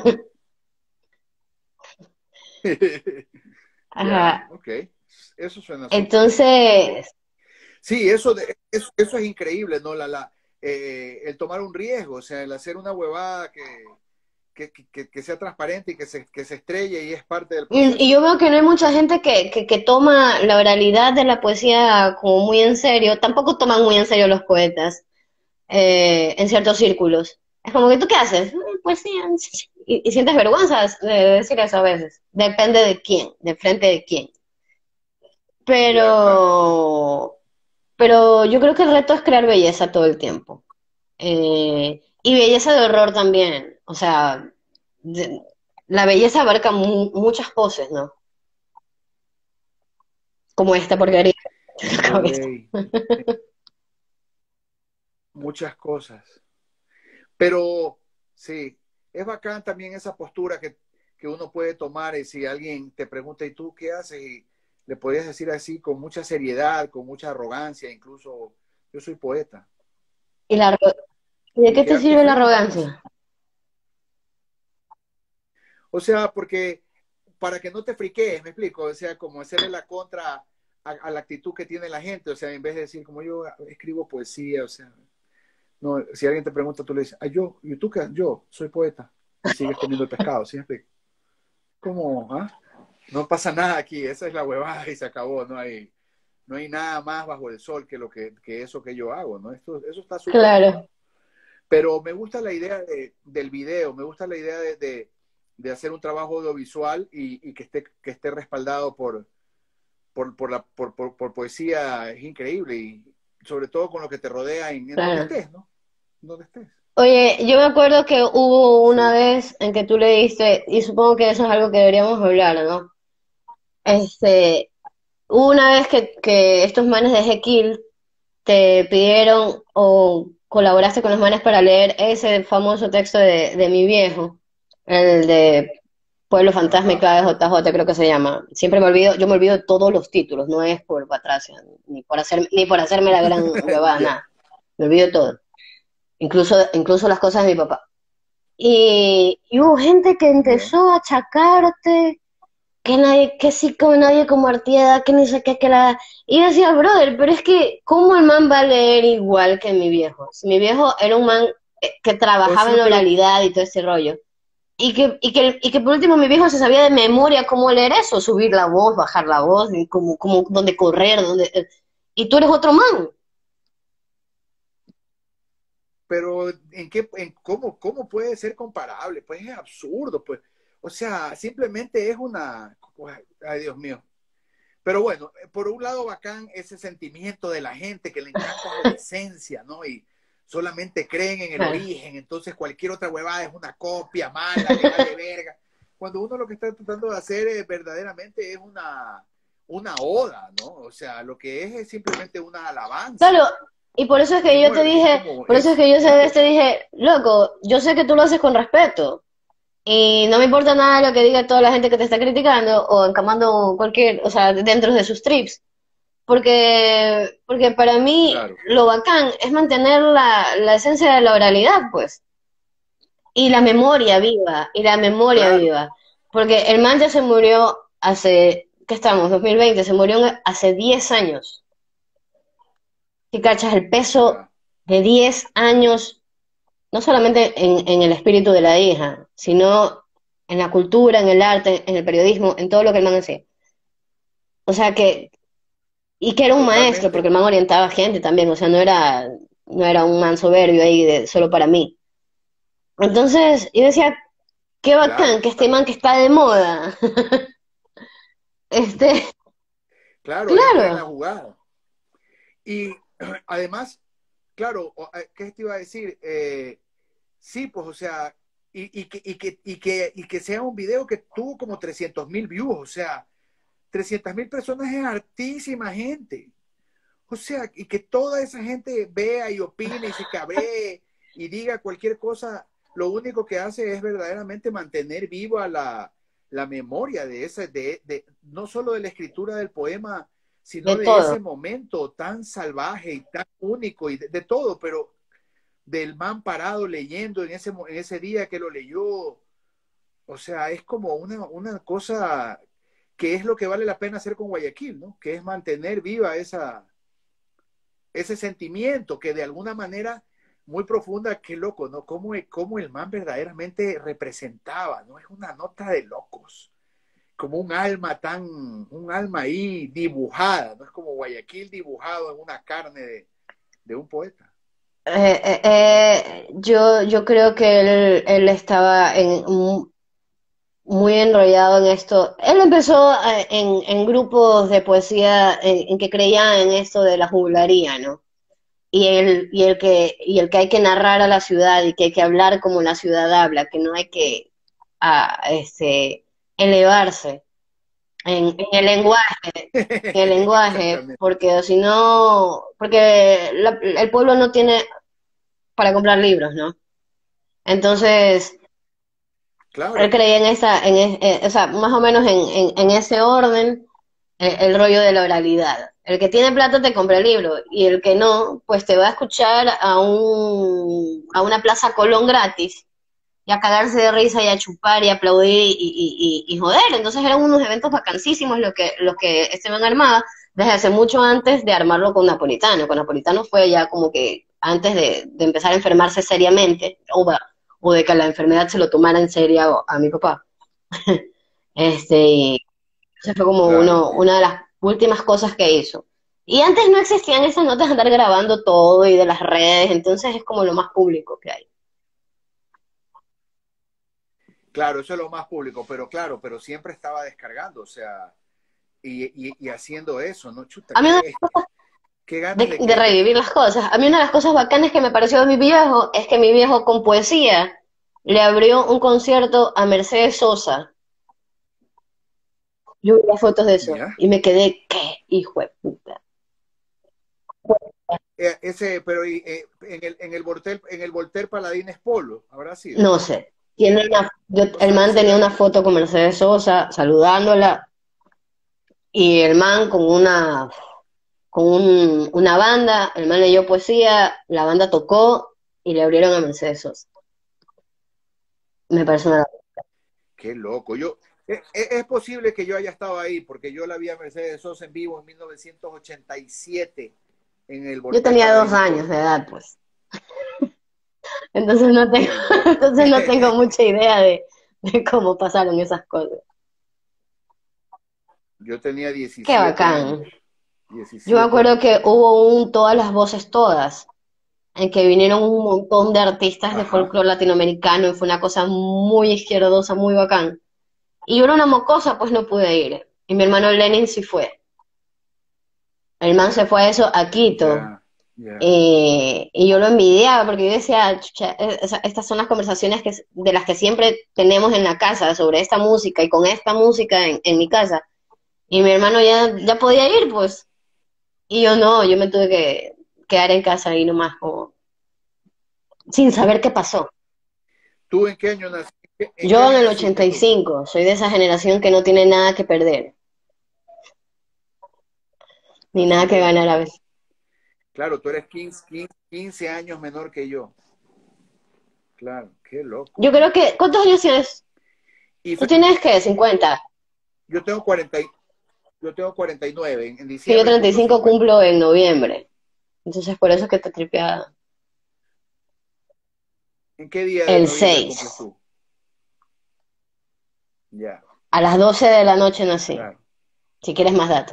Ya, Ajá. ok. Eso suena súper. Entonces, Sí, eso es increíble, ¿no? El tomar un riesgo, o sea, el hacer una huevada que sea transparente y que se estrelle y es parte del y proceso. yo veo que no hay mucha gente que toma la oralidad de la poesía como muy en serio. Tampoco toman muy en serio los poetas en ciertos círculos. Es como que tú qué haces. Poesía. Y sientes vergüenza de decir eso a veces. Depende de quién, de frente de quién. Ya, claro. Pero, pero yo creo que el reto es crear belleza todo el tiempo. Y belleza de horror también. O sea, de- la belleza abarca muchas poses, ¿no? Como esta porquería en la De cabeza. ley. Muchas cosas. Pero sí, es bacán también esa postura que uno puede tomar y si alguien te pregunta, ¿y tú qué haces? Y le podrías decir así con mucha seriedad, con mucha arrogancia, incluso yo soy poeta. ¿Y, ¿Y de Y qué te quedarte sirve la frío nomás. arrogancia? O sea, porque para que no te friquees, me explico, o sea, como hacerle la contra a la actitud que tiene la gente, o sea, en vez de decir como yo escribo poesía, o sea, no, si alguien te pregunta, tú le dices, yo, ¿y tú qué? Yo soy poeta y sigues comiendo el pescado, ¿sí me explico? Como, ¿ah? No pasa nada aquí, esa es la huevada y se acabó, no hay nada más bajo el sol que que eso que yo hago, ¿no? Eso está súper Claro, fino. Pero me gusta la idea del video, me gusta la idea de hacer un trabajo audiovisual y que esté respaldado por poesía, es increíble. Y sobre todo con lo que te rodea en donde claro. estés, ¿no? En donde estés. Oye, yo me acuerdo que hubo una Sí. vez en que tú le diste, y supongo que eso es algo que deberíamos hablar, ¿no? Este, hubo una vez que estos manes de Jekyll te pidieron o colaboraste con los manes para leer ese famoso texto de mi viejo, el de Pueblo Fantasma y Ajá. Clave JJ, creo que se llama. Siempre me olvido, yo me olvido de todos los títulos, no es por patracia, ni por hacerme la gran huevada, Ya. nada. Me olvido de todo, incluso las cosas de mi papá. Y hubo gente que Ya. empezó a achacarte, que nadie, que sí, como nadie como Artieda, que ni sé qué, que la... Y yo decía, brother, pero es que, ¿cómo el man va a leer igual que mi viejo? Si mi viejo era un man que O trabajaba en sea, la pero, oralidad y todo ese rollo. Y que por último mi viejo se sabía de memoria cómo leer eso, subir la voz, bajar la voz, y como dónde correr, y tú eres otro man. pero cómo puede ser comparable? Pues es absurdo, pues. O sea, simplemente es una, ay Dios mío. Pero bueno, por un lado bacán ese sentimiento de la gente que le encanta la esencia, ¿no? Y solamente creen en el Claro. origen, entonces cualquier otra huevada es una copia mala, le vale verga. Cuando uno lo que está tratando de hacer verdaderamente es una oda, ¿no? O sea, lo que es simplemente una alabanza. Claro, y por eso es que yo te Es dije, como, por eso es es, que yo esa vez claro, te dije, loco, yo sé que tú lo haces con respeto, y no me importa nada lo que diga toda la gente que te está criticando o encamando cualquier, o sea, dentro de sus trips. Porque para mí claro, lo bacán es mantener la esencia de la oralidad, pues, y la memoria viva, y la memoria claro, viva. Porque el man ya se murió hace, ¿qué estamos? 2020, se murió hace 10 años. Si cachas el peso ya, de 10 años, no solamente en el espíritu de la hija, sino en la cultura, en el arte, en el periodismo, en todo lo que el man hacía. O sea que, y que era un maestro, porque totalmente, el man orientaba a gente también, o sea, no era un man soberbio ahí solo para mí. Entonces, yo decía, qué bacán claro, que este man que está de moda, este, claro, entra en la claro, jugada. Y además, claro, ¿qué te iba a decir? Sí, pues, o sea, y que sea un video que tuvo como 300.000 views, o sea, 300.000 personas es hartísima gente. O sea, y que toda esa gente vea y opine y se cabree y diga cualquier cosa, lo único que hace es verdaderamente mantener viva la memoria de esa, no solo de la escritura del poema, de sino de todo. ese momento tan salvaje y tan único y de todo, pero del man parado leyendo en ese día que lo leyó. O sea, es como una cosa que es lo que vale la pena hacer con Guayaquil, ¿no? Que es mantener viva ese sentimiento que de alguna manera muy profunda, qué loco, ¿no? Cómo el man verdaderamente representaba, ¿no? Es una nota de locos, como un alma ahí dibujada, ¿no? Es como Guayaquil dibujado en una carne de un poeta. Yo creo que él estaba muy enrollado en esto. Él empezó en grupos de poesía en que creían en esto de la juglaría, ¿no? Y el que hay que narrar a la ciudad y que hay que hablar como la ciudad habla, que no hay que elevarse en el lenguaje, Exactamente. porque si no, porque el pueblo no tiene para comprar libros, ¿no? Entonces, él Claro, creía en o sea, más o menos en ese orden, el rollo de la oralidad. El que tiene plata te compra el libro y el que no, pues te va a escuchar a una plaza Colón gratis y a cagarse de risa y a chupar y a aplaudir y joder. Entonces eran unos eventos vacancísimos los que Esteban armaba desde hace mucho antes de armarlo con Napolitano. Con Napolitano fue ya como que antes de empezar a enfermarse seriamente o de que la enfermedad se lo tomara en serio a mi papá. Y eso fue como claro. una de las últimas cosas que hizo. Y antes no existían esas notas de andar grabando todo y de las redes, entonces es como lo más público que hay. Claro, eso es lo más público, pero claro, pero siempre estaba descargando, o sea, y haciendo eso, ¿no? Chuta, A mí qué una bestia. Qué ganas de revivir las cosas. A mí una de las cosas bacanas que me pareció de mi viejo es que mi viejo con poesía le abrió un concierto a Mercedes Sosa. Yo vi las fotos de eso ¿Ya? y me quedé, ¿qué hijo de puta? Pero en el Voltaire Paladines Polo, habrá sido. No sé. el man tenía una Excelente. foto con Mercedes Sosa saludándola y el man una banda, el man leyó poesía, la banda tocó y le abrieron a Mercedes Sosa. Me parece una... Qué loco. Es posible que yo haya estado ahí, porque yo la vi a Mercedes Sosa en vivo en 1987 en el Yo Voltaire tenía dos Camerino años Coro. de edad, pues. Entonces no tengo, Qué loco. entonces no tengo mucha idea de cómo pasaron esas cosas. Yo tenía Qué 17 bacán. años. Yo me 17 acuerdo años. que hubo todas las voces todas, en que vinieron un montón de artistas de Ajá. folclore latinoamericano y fue una cosa muy izquierdosa, muy bacán. Y yo era una mocosa, pues no pude ir. Y mi hermano Lenin sí fue. El man se fue a eso a Quito. Ya, ya. Y yo lo envidiaba porque yo decía, "Chucha, estas son las conversaciones de las que siempre tenemos en la casa sobre esta música y con esta música en mi casa. Y mi hermano ya podía ir, pues. Y yo no, yo me tuve que quedar en casa ahí nomás, como, sin saber qué pasó. ¿Tú en qué año naciste? ¿En qué Yo en año el naciste tú? 85 soy de esa generación que no tiene nada que perder, ni nada Así que es. ganar a veces. Claro, tú eres 15 años menor que yo. Claro, qué loco. Yo creo que, ¿cuántos años tienes? Y ¿Tú tienes qué? 50. yo tengo 40, yo tengo 49. En Que yo diciembre treinta y cumplo cinco 50. cumplo en noviembre. Entonces por eso es que te tripeaba. ¿En qué día de El noviembre cumples 6. tú? Ya, A las 12 de la noche nací. claro. Si quieres más datos.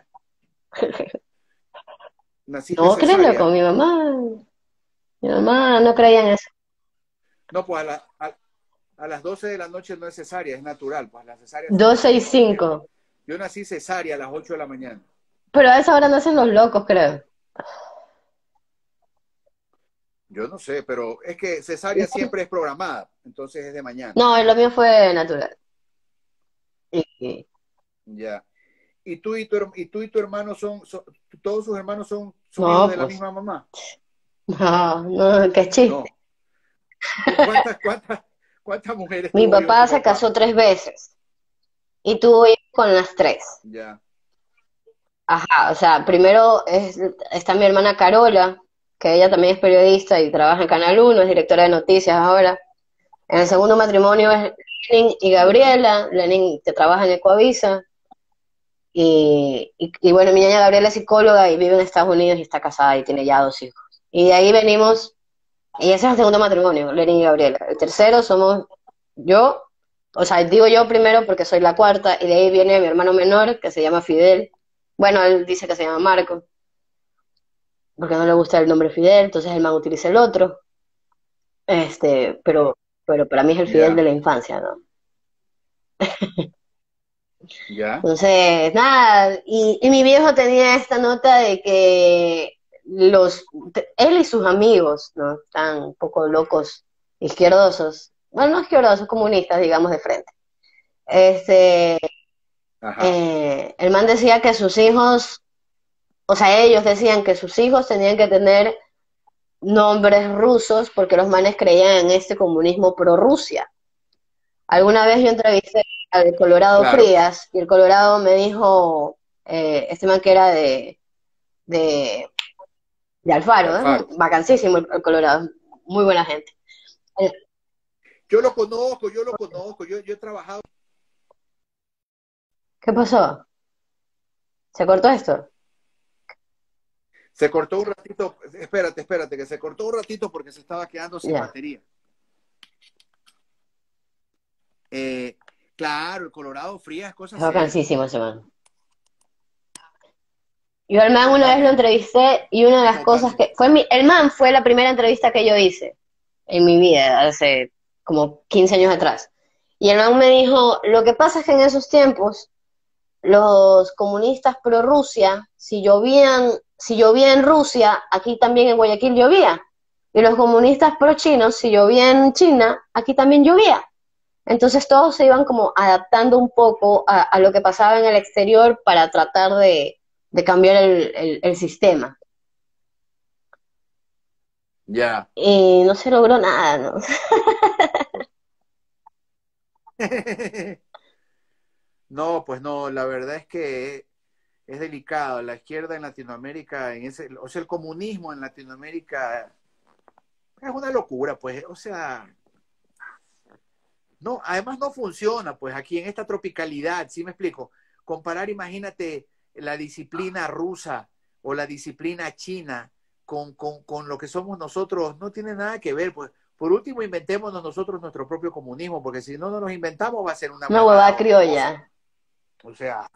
¿Naciste No, créelo cesárea? con mi mamá. Mi mamá no creía en eso. No, pues a las 12 de la noche no es cesárea, es natural. Pues las cesáreas son a las 12 y 7. 5. Yo nací cesárea a las 8 de la mañana. Pero a esa hora nacen los locos, creo. Yo no sé, pero es que cesárea siempre es programada, entonces es de mañana. No, lo mío fue natural. Y- Ya. ¿Y tú y tu hermano todos sus hermanos son hijos no, de la pues. misma mamá? No, no, qué chiste. No. ¿Cuántas mujeres Mi tuvo papá tu se papá? casó 3 veces y tuvo hijos con las tres. Ya. Ajá, o sea, primero está mi hermana Carola, que ella también es periodista y trabaja en Canal 1, es directora de noticias ahora. En el segundo matrimonio es Lenin y Ujú. Gabriela. Lenin que trabaja en Ecoavisa. Y bueno, mi niña Gabriela es psicóloga y vive en Estados Unidos y está casada y tiene ya 2 hijos. Y de ahí venimos, y ese es el segundo matrimonio, Lenin y Gabriela. El tercero somos yo, o sea, digo yo primero porque soy la cuarta, y de ahí viene mi hermano menor que se llama Fidel. Bueno, él dice que se llama Marco, porque no le gusta el nombre Fidel, entonces el man utiliza el otro. Pero para mí es el Fidel de Ya, la infancia, ¿no? ya. Entonces, nada, y mi viejo tenía esta nota de que él y sus amigos, ¿no? Están un poco locos, izquierdosos, bueno, no izquierdosos, comunistas, digamos, de frente. Este, Ajá. el man decía que sus hijos, o sea, ellos decían que sus hijos tenían que tener nombres rusos porque los manes creían en este comunismo pro Rusia. Alguna vez yo entrevisté al Colorado Claro. Frías y el Colorado me dijo, este man que era de, de De Alfaro, ¿eh? Alfaro. Vacancísimo el Colorado, muy buena gente. Eh, Yo lo conozco. Yo he trabajado. ¿Qué pasó? ¿Se cortó esto? Se cortó un ratito. Espérate, que se cortó un ratito porque se estaba quedando sin Ya, batería. Eh, claro, el Colorado Frías, es cosas serias. vacancísimo ese man. Yo al man una vez lo Totalmente. entrevisté y una de las cosas Totalmente. el man fue la primera entrevista que yo hice en mi vida, hace como 15 años atrás. Y el man me dijo, lo que pasa es que en esos tiempos los comunistas pro Rusia, si llovía en Rusia, aquí también en Guayaquil llovía. Y los comunistas pro chinos, si llovía en China, aquí también llovía. Entonces todos se iban como adaptando un poco a lo que pasaba en el exterior para tratar de cambiar el sistema. Ya. Y no se logró nada, ¿no? No, pues no, la verdad es que es delicado. La izquierda en Latinoamérica, o sea, el comunismo en Latinoamérica es una locura, pues, o sea, no, además no funciona, pues, aquí en esta tropicalidad, ¿sí me explico? Comparar, imagínate, la disciplina rusa o la disciplina china con lo que somos nosotros, no tiene nada que ver, pues. Por último, inventémonos nosotros nuestro propio comunismo, porque si no nos inventamos va a ser una Una huevada huevada horrorosa. criolla. O sea,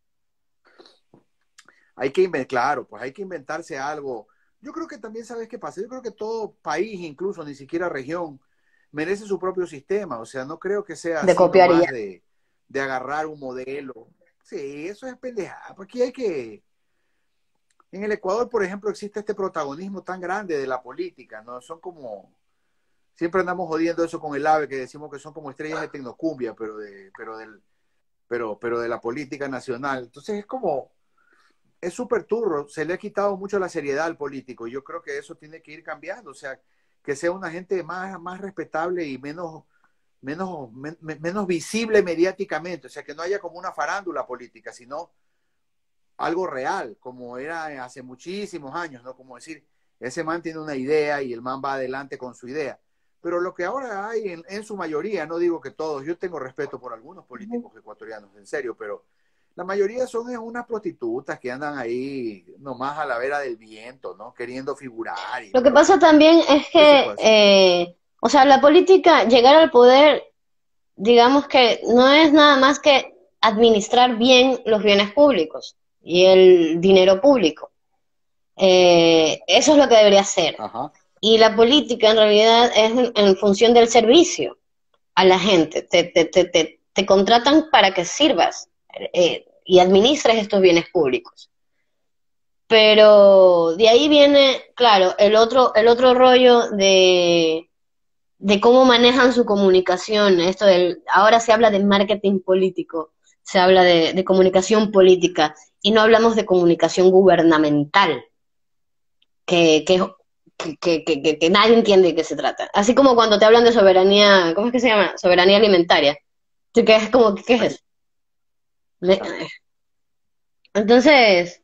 hay que inventar, claro, pues hay que inventarse algo. Yo creo que también, ¿sabes qué pasa? Yo creo que todo país, incluso ni siquiera región, merece su propio sistema. O sea, no creo que sea De así copiar y ya. nomás de agarrar un modelo. Sí, eso es pendejada. Porque hay que... En el Ecuador, por ejemplo, existe este protagonismo tan grande de la política, ¿no? Son como... Siempre andamos jodiendo eso con el AVE, que decimos que son como estrellas de tecnocumbia, pero de la política nacional. Entonces es como es súper turro, se le ha quitado mucho la seriedad al político. Yo creo que eso tiene que ir cambiando, o sea, que sea una gente más respetable y menos visible mediáticamente, o sea, que no haya como una farándula política, sino algo real, como era hace muchísimos años, ¿no? Como decir, ese man tiene una idea y el man va adelante con su idea. Pero lo que ahora hay en su mayoría, no digo que todos, yo tengo respeto por algunos políticos ecuatorianos, en serio, pero la mayoría son unas prostitutas que andan ahí nomás a la vera del viento, ¿no? Queriendo figurar y Lo que no. pasa también es Ese que, pues. o sea, la política, llegar al poder, digamos que no es nada más que administrar bien los bienes públicos y el dinero público. Eso es lo que debería ser. Ajá. Y la política en realidad es en función del servicio a la gente. Te contratan para que sirvas y administres estos bienes públicos. Pero de ahí viene, claro, el otro rollo de cómo manejan su comunicación. Ahora se habla de marketing político, se habla de comunicación política y no hablamos de comunicación gubernamental, que, que, que nadie entiende de qué se trata. Así como cuando te hablan de soberanía, ¿cómo es que se llama? Soberanía alimentaria. Tú que es como, ¿qué es eso? Entonces,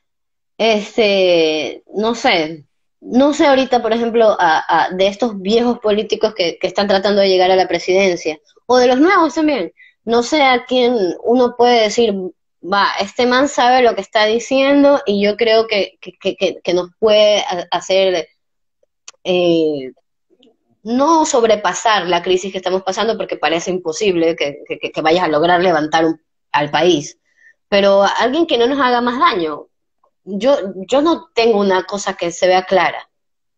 no sé ahorita, por ejemplo, de estos viejos políticos que están tratando de llegar a la presidencia, o de los nuevos también, no sé a quién uno puede decir, va, este man sabe lo que está diciendo y yo creo que nos puede hacer, eh, no sobrepasar la crisis que estamos pasando, porque parece imposible que vayas a lograr levantar al país, pero alguien que no nos haga más daño. Yo no tengo una cosa que se vea clara.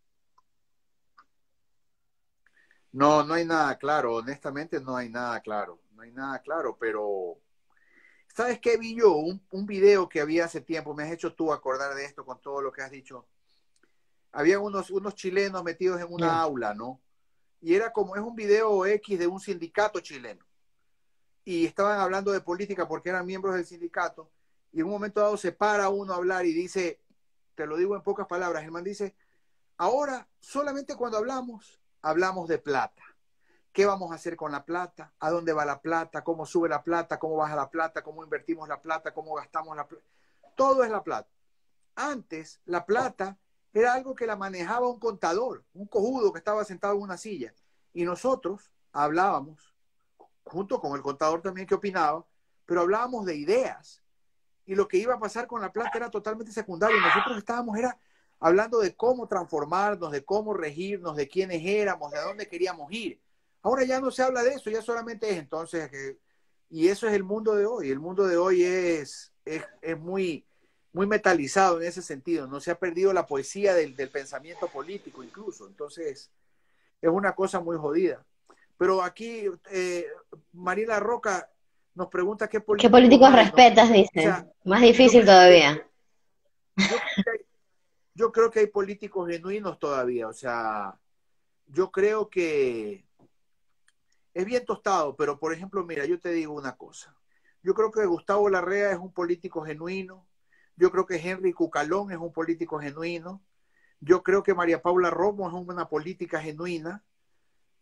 No, no hay nada claro, honestamente no hay nada claro, no hay nada claro, pero ¿sabes qué vi yo? Un video que había hace tiempo, me has hecho tú acordar de esto con todo lo que has dicho. Había unos chilenos metidos en una Ya. aula, ¿no? Y era como, es un video X de un sindicato chileno. Y estaban hablando de política porque eran miembros del sindicato. Y en un momento dado se para uno a hablar y dice, te lo digo en pocas palabras, el man dice, ahora solamente cuando hablamos de plata. ¿Qué vamos a hacer con la plata? ¿A dónde va la plata? ¿Cómo sube la plata? ¿Cómo baja la plata? ¿Cómo invertimos la plata? ¿Cómo gastamos la plata? Todo es la plata. Antes, la plata era algo que la manejaba un contador, un cojudo que estaba sentado en una silla. Y nosotros hablábamos, junto con el contador también que opinaba, pero hablábamos de ideas. Y lo que iba a pasar con la plata era totalmente secundario. Nosotros estábamos era hablando de cómo transformarnos, de cómo regirnos, de quiénes éramos, de a dónde queríamos ir. Ahora ya no se habla de eso, ya solamente es entonces y eso es el mundo de hoy. El mundo de hoy es muy metalizado en ese sentido. No se ha perdido la poesía del pensamiento político incluso. Entonces, es una cosa muy jodida. Pero aquí, Mariela Roca nos pregunta qué ¿Qué políticos políticos hay, ¿no? respetas? O Dice. sea, Más yo difícil creo que, todavía. yo creo que hay, yo creo que hay políticos genuinos todavía. O sea, yo creo que es bien tostado, pero por ejemplo, mira, yo te digo una cosa. Yo creo que Gustavo Larrea es un político genuino. Yo creo que Henry Cucalón es un político genuino. Yo creo que María Paula Romo es una política genuina.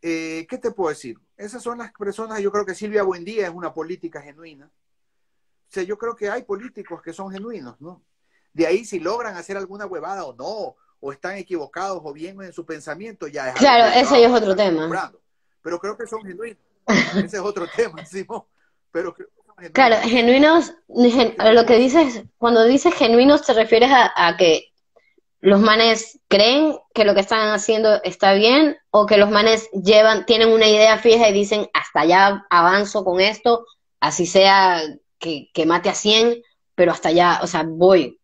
¿qué te puedo decir? Esas son las personas, yo creo que Silvia Buendía es una política genuina. O sea, yo creo que hay políticos que son genuinos, ¿no? De ahí si logran hacer alguna huevada o no, o están equivocados o bien en su pensamiento, ya es algo Claro, muy ese ya es privado, otro están tema. comprando. Pero creo que son genuinos. Ese es otro tema, Simón. Pero creo que son Claro, genuinos. genuinos, ¿Qué te lo que puedo decir? dices, cuando dices genuinos te refieres a que los manes creen que lo que están haciendo está bien o que los manes tienen una idea fija y dicen hasta allá avanzo con esto, así sea que mate a 100 pero hasta allá, o sea, voy.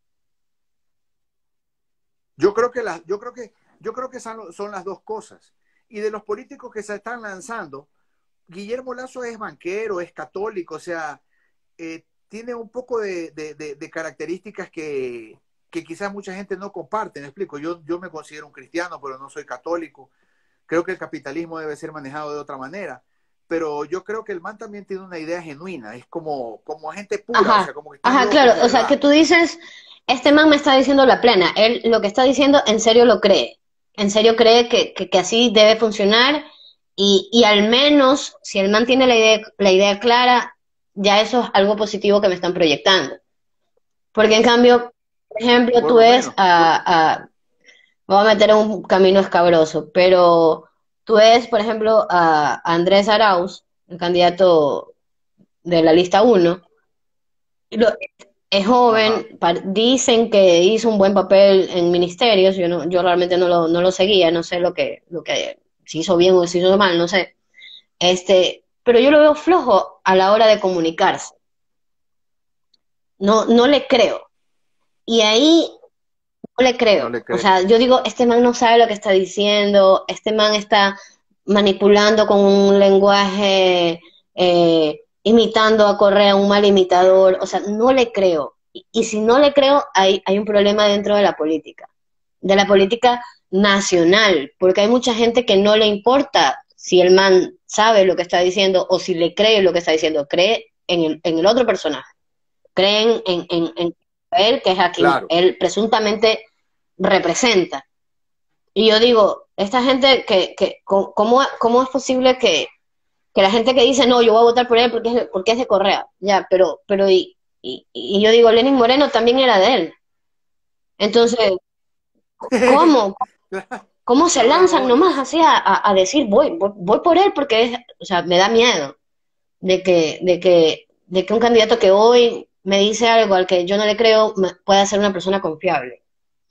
Yo creo que son las dos cosas. Y de los políticos que se están lanzando, Guillermo Lazo es banquero, es católico, o sea, tiene un poco de características que quizás mucha gente no comparte. Me explico, yo me considero un cristiano, pero no soy católico. Creo que el capitalismo debe ser manejado de otra manera. Pero yo creo que el man también tiene una idea genuina, es como gente pura, o sea, Ajá, como que están ajá, locos claro, de o sea, que verdad. tú dices, este man me está diciendo la plena, él lo que está diciendo en serio lo cree, en serio cree que así debe funcionar y al menos si el man tiene la idea clara, ya eso es algo positivo que me están proyectando. Porque en cambio, por ejemplo, Por tú lo ves menos. me voy a meter en un camino escabroso, pero tú ves, por ejemplo, a Andrés Arauz, el candidato de la lista uno. Lo- es Ajá. joven, dicen que hizo un buen papel en ministerios, yo realmente no lo seguía, no sé lo que, si hizo bien o si hizo mal, no sé. Pero yo lo veo flojo a la hora de comunicarse. No le creo. Y ahí no le No creo. le O creo. sea, yo digo, este man no sabe lo que está diciendo, este man está manipulando con un lenguaje, imitando a Correa, un mal imitador. O sea, no le creo. Y si no le creo, hay un problema dentro de la política nacional, porque hay mucha gente que no le importa si el man sabe lo que está diciendo o si le cree lo que está diciendo, cree en el otro personaje, creen en él, que es a quien Claro. él presuntamente representa. Y yo digo, esta gente ¿cómo es posible que la gente que dice, no, yo voy a votar por él porque es de Correa? Ya, y yo digo, Lenin Moreno también era de él. Entonces, ¿cómo? ¿Cómo se Ahora no lanzan nomás oyes. así a decir, voy por él porque o sea, me da miedo de que un candidato que hoy me dice algo al que yo no le creo pueda ser una persona confiable?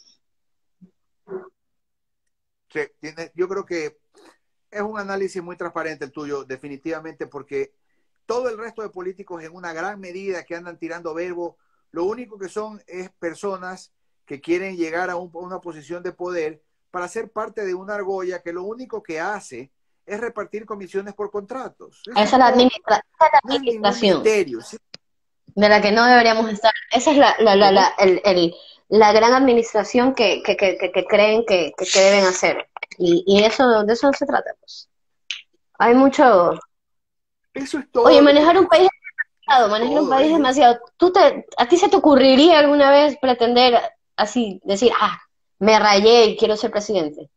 Sí, yo creo que es un análisis muy transparente el tuyo, definitivamente, porque todo el resto de políticos en una gran medida que andan tirando verbo, lo único que son es personas que quieren llegar a una posición de poder para ser parte de una argolla que lo único que hace es repartir comisiones por contratos. Eso Esa es es todo. esa es la No es ningún administración misterio. ¿Sí? de la que no deberíamos estar. Esa es ¿Cómo? la gran administración que creen que deben hacer. Y eso, de eso no se trata, pues. Hay mucho. Eso es Oye, todo lo que pasa. Eso es manejar un todo. país Es eso. demasiado. ¿A ti se te ocurriría alguna vez pretender así, decir, me rayé y quiero ser presidente?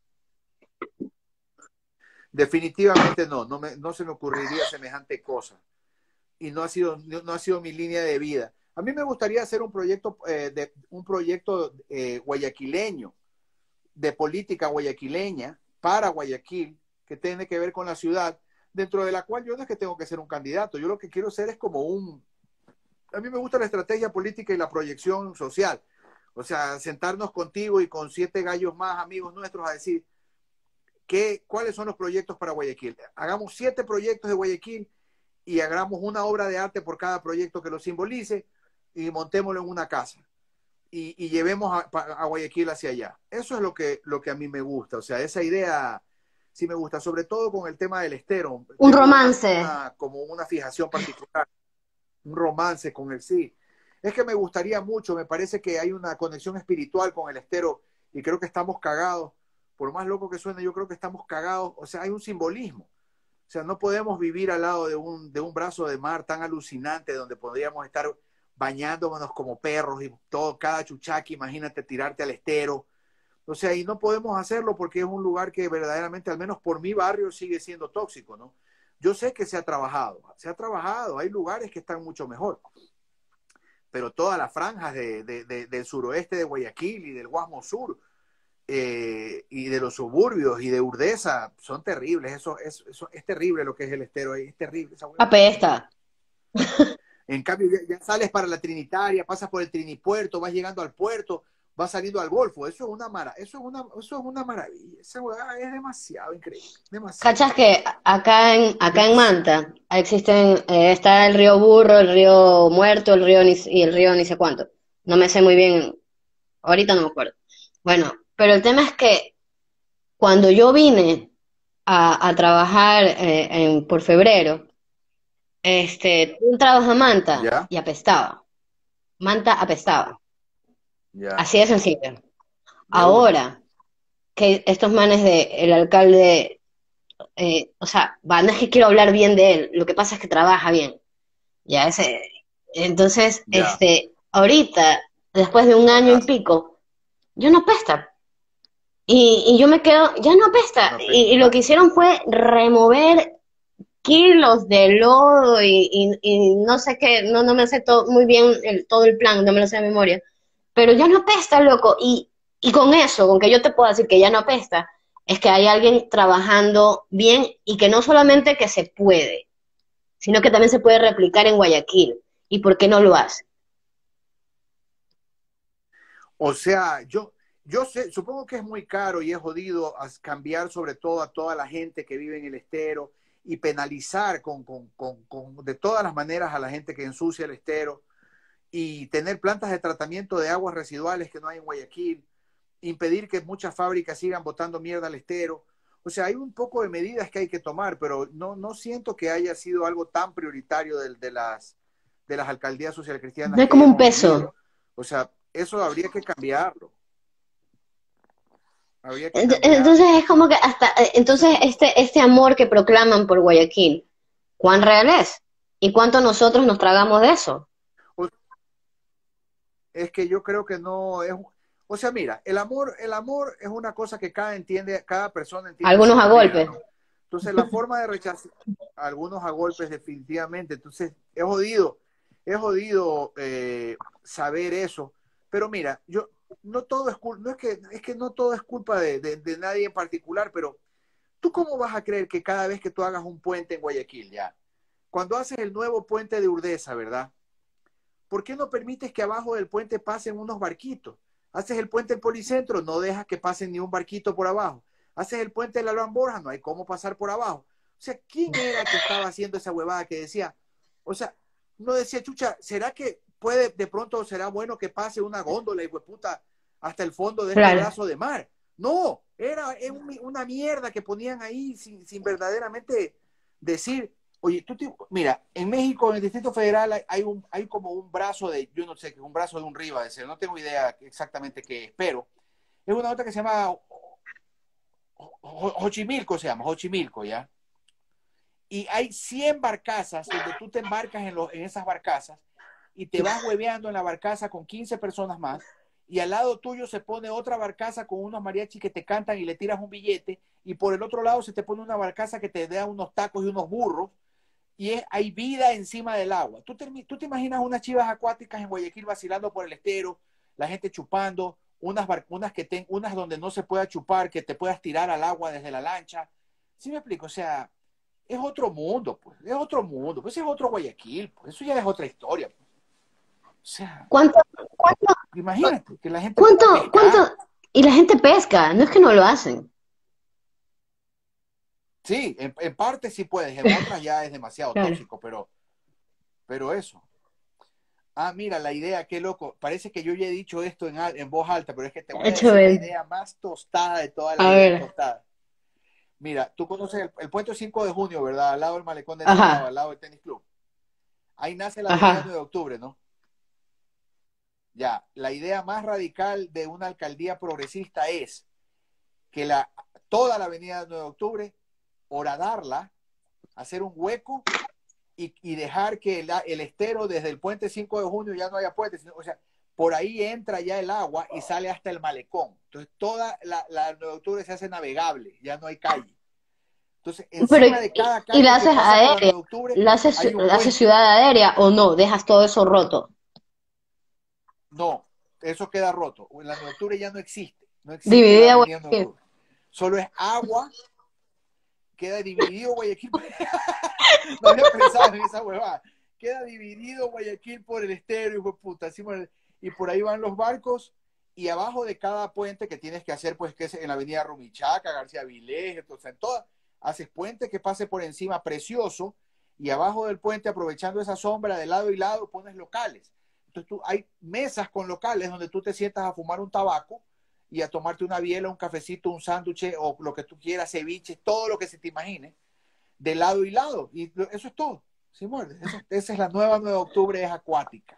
Definitivamente no. No se me ocurriría semejante cosa. Y no ha sido mi línea de vida. A mí me gustaría hacer un proyecto guayaquileño, de política guayaquileña, para Guayaquil, que tiene que ver con la ciudad, dentro de la cual yo no es que tengo que ser un candidato, yo lo que quiero ser es como a mí me gusta la estrategia política y la proyección social. O sea, sentarnos contigo y con 7 gallos más, amigos nuestros, a decir, ¿cuáles son los proyectos para Guayaquil? Hagamos 7 proyectos de Guayaquil y hagamos una obra de arte por cada proyecto que lo simbolice y montémoslo en una casa y llevemos a Guayaquil hacia allá. Eso es lo que a mí me gusta, o sea, esa idea sí me gusta, sobre todo con el tema del estero. Un Tengo romance. como una fijación particular, un romance con el sí. Es que me gustaría mucho, me parece que hay una conexión espiritual con el estero y creo que estamos cagados. Por más loco que suene, yo creo que estamos cagados. O sea, hay un simbolismo. O sea, no podemos vivir al lado de un brazo de mar tan alucinante donde podríamos estar bañándonos como perros y todo, cada chuchaqui, imagínate tirarte al estero, O sea, y no podemos hacerlo porque es un lugar que verdaderamente, al menos por mi barrio, sigue siendo tóxico, ¿no? Yo sé que se ha trabajado, hay lugares que están mucho mejor, pero todas las franjas del suroeste de Guayaquil y del Guasmo Sur, y de los suburbios y de Urdesa son terribles. Eso es terrible lo que es el estero ahí, es terrible. Esa Apesta. En cambio, ya sales para la Trinitaria, pasas por el Trinipuerto, vas llegando al puerto, vas saliendo al Golfo. Eso es una maravilla. Esa hueá es demasiado increíble. Demasiado. ¿Cachas que acá en Manta existen, está el río Burro, el río Muerto, y el río ni sé cuánto? No me sé muy bien, ahorita no me acuerdo. Bueno, pero el tema es que cuando yo vine a trabajar por febrero, tú entrabas a Manta ¿Ya? y apestaba. Manta apestaba. Ya. Así de sencillo. De una. Ahora que estos manes el alcalde, o sea, va, no es que quiero hablar bien de él, lo que pasa es que trabaja bien. Ya ese, entonces, Ya. ahorita, después de un año y Bajas. pico, yo no apesta. Y yo me quedo, ya no apesta. No Y apesta. lo que hicieron fue remover kilos de lodo y no sé qué, no me sé muy bien todo el plan, no me lo sé de memoria, pero ya no apesta, loco, y con eso, con que yo te puedo decir que ya no apesta, es que hay alguien trabajando bien y que no solamente que se puede, sino que también se puede replicar en Guayaquil, ¿y por qué no lo hace? O sea, yo sé, supongo que es muy caro y es jodido cambiar sobre todo a toda la gente que vive en el estero y penalizar de todas las maneras a la gente que ensucia el estero y tener plantas de tratamiento de aguas residuales que no hay en Guayaquil, impedir que muchas fábricas sigan botando mierda al estero. O sea, hay un poco de medidas que hay que tomar, pero no siento que haya sido algo tan prioritario de las alcaldías No socialcristianas es que como un hemos vivido. peso. O sea, eso habría que cambiarlo. Habría que Entonces cambiarlo. es como que hasta, O sea, entonces este amor que proclaman por Guayaquil, ¿cuán real es? ¿Y cuánto nosotros nos tragamos de eso? es que yo creo que no es. O sea, mira, el amor es una cosa que cada persona entiende a su Algunos a manera, golpes. ¿no? Entonces, la forma de rechazar a algunos a golpes, definitivamente. Entonces, es jodido saber eso. Pero mira, yo no todo es culpa, no es que no todo es culpa de nadie en particular, pero ¿tú cómo vas a creer que cada vez que tú hagas un puente en Guayaquil, ya, cuando haces el nuevo puente de Urdesa, ¿verdad? ¿Por qué no permites que abajo del puente pasen unos barquitos? Haces el puente del Policentro, no dejas que pasen ni un barquito por abajo. Haces el puente de la Luan Borja, no hay cómo pasar por abajo. O sea, ¿quién era que estaba haciendo esa huevada que decía? O sea, no decía, chucha, ¿será que puede, de pronto será bueno que pase una góndola y hueputa hasta el fondo de este Claro. brazo de mar? No, era una mierda que ponían ahí sin verdaderamente decir, oye, mira, en México, en el Distrito Federal, hay como un brazo yo no sé, un brazo de un río, no tengo idea exactamente qué es, pero es una nota que se llama Xochimilco, Xochimilco, ¿ya? Y hay 100 barcazas donde tú te embarcas en esas barcazas y te vas hueveando en la barcaza con 15 personas más y al lado tuyo se pone otra barcaza con unos mariachis que te cantan y le tiras un billete y por el otro lado se te pone una barcaza que te da unos tacos y unos burros y hay vida encima del agua. ¿Tú te imaginas unas chivas acuáticas en Guayaquil vacilando por el estero, la gente chupando, unas donde no se pueda chupar, que te puedas tirar al agua desde la lancha? ¿Sí me explico? O sea, es otro mundo, pues, es otro mundo, pues es otro Guayaquil, pues eso ya es otra historia. Pues. O sea, ¿Cuánto, cuánto, imagínate que la gente pueda pescar. cuánto? Y la gente pesca, no es que no lo hacen. Sí, en parte sí puedes, en otras ya es demasiado Claro. tóxico, pero eso. Ah, mira, la idea, qué loco. Parece que yo ya he dicho esto en voz alta, pero es que te voy a Hecho decir la bien. idea más tostada de todas las A ideas ver, tostadas. Mira, tú conoces el puente 5 de junio, ¿verdad? Al lado del malecón de Nicaragua, ajá, al lado del tenis club. Ahí nace la avenida 9 ajá. de octubre, ¿no? Ya, la idea más radical de una alcaldía progresista es que toda la avenida 9 de octubre, horadarla, hacer un hueco y dejar que el estero desde el puente 5 de junio ya no haya puente, o sea, por ahí entra ya el agua y sale hasta el malecón. Entonces, toda la 9 de octubre se hace navegable, ya no hay calle. Entonces, Pero, encima de cada y la calle que haces pasa por la 9 aérea, de octubre hay un la haces puente. ciudad aérea o no, dejas todo eso roto. No, eso queda roto. En la 9 de octubre ya no existe. No existe la Dividida, avenida 9 de Guayaquil. octubre. Solo es agua, queda dividido Guayaquil. No había pensado en esa huevada. Queda dividido Guayaquil por el estero, hijo de puta. Y por ahí van los barcos. Y abajo de cada puente que tienes que hacer, pues que es en la avenida Rumichaca, García Vilés, entonces en todas, haces puente que pase por encima precioso. Y abajo del puente, aprovechando esa sombra de lado y lado, pones locales. Entonces hay mesas con locales donde tú te sientas a fumar un tabaco y a tomarte una biela, un cafecito, un sándwich o lo que tú quieras, ceviche, todo lo que se te imagine de lado y lado. Y eso es todo. ¿Sí, muerde? Esa es la nueva 9 de octubre, es acuática.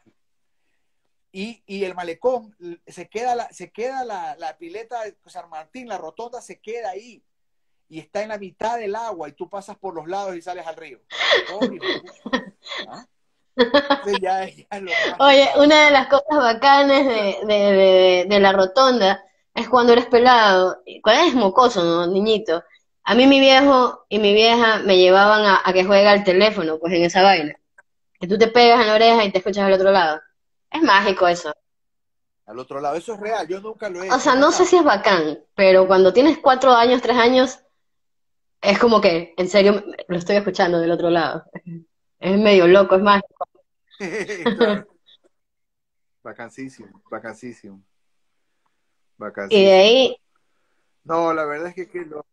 Y el malecón, se queda la pileta de San Martín, la rotonda se queda ahí. Y está en la mitad del agua y tú pasas por los lados y sales al río. Pobre hijo de pucha. ¿Ah? Ya es lo más que Oye, está. una de las cosas bacanas de la rotonda es cuando eres pelado, cuando eres mocoso, ¿no? Niñito. A mí mi viejo y mi vieja me llevaban a que juegue al teléfono, pues en esa vaina. Que tú te pegas en la oreja y te escuchas al otro lado. Es mágico eso. Al otro lado, eso es real. Yo nunca lo he O hecho. sea, Es no sé bacán. si es bacán, pero cuando tienes 4 años, 3 años, es como que, en serio, lo estoy escuchando del otro lado. Es medio loco, es mágico. Claro. Vacancísimo, vacancísimo, Y de vacancísimo. ahí, No, la verdad es que lo...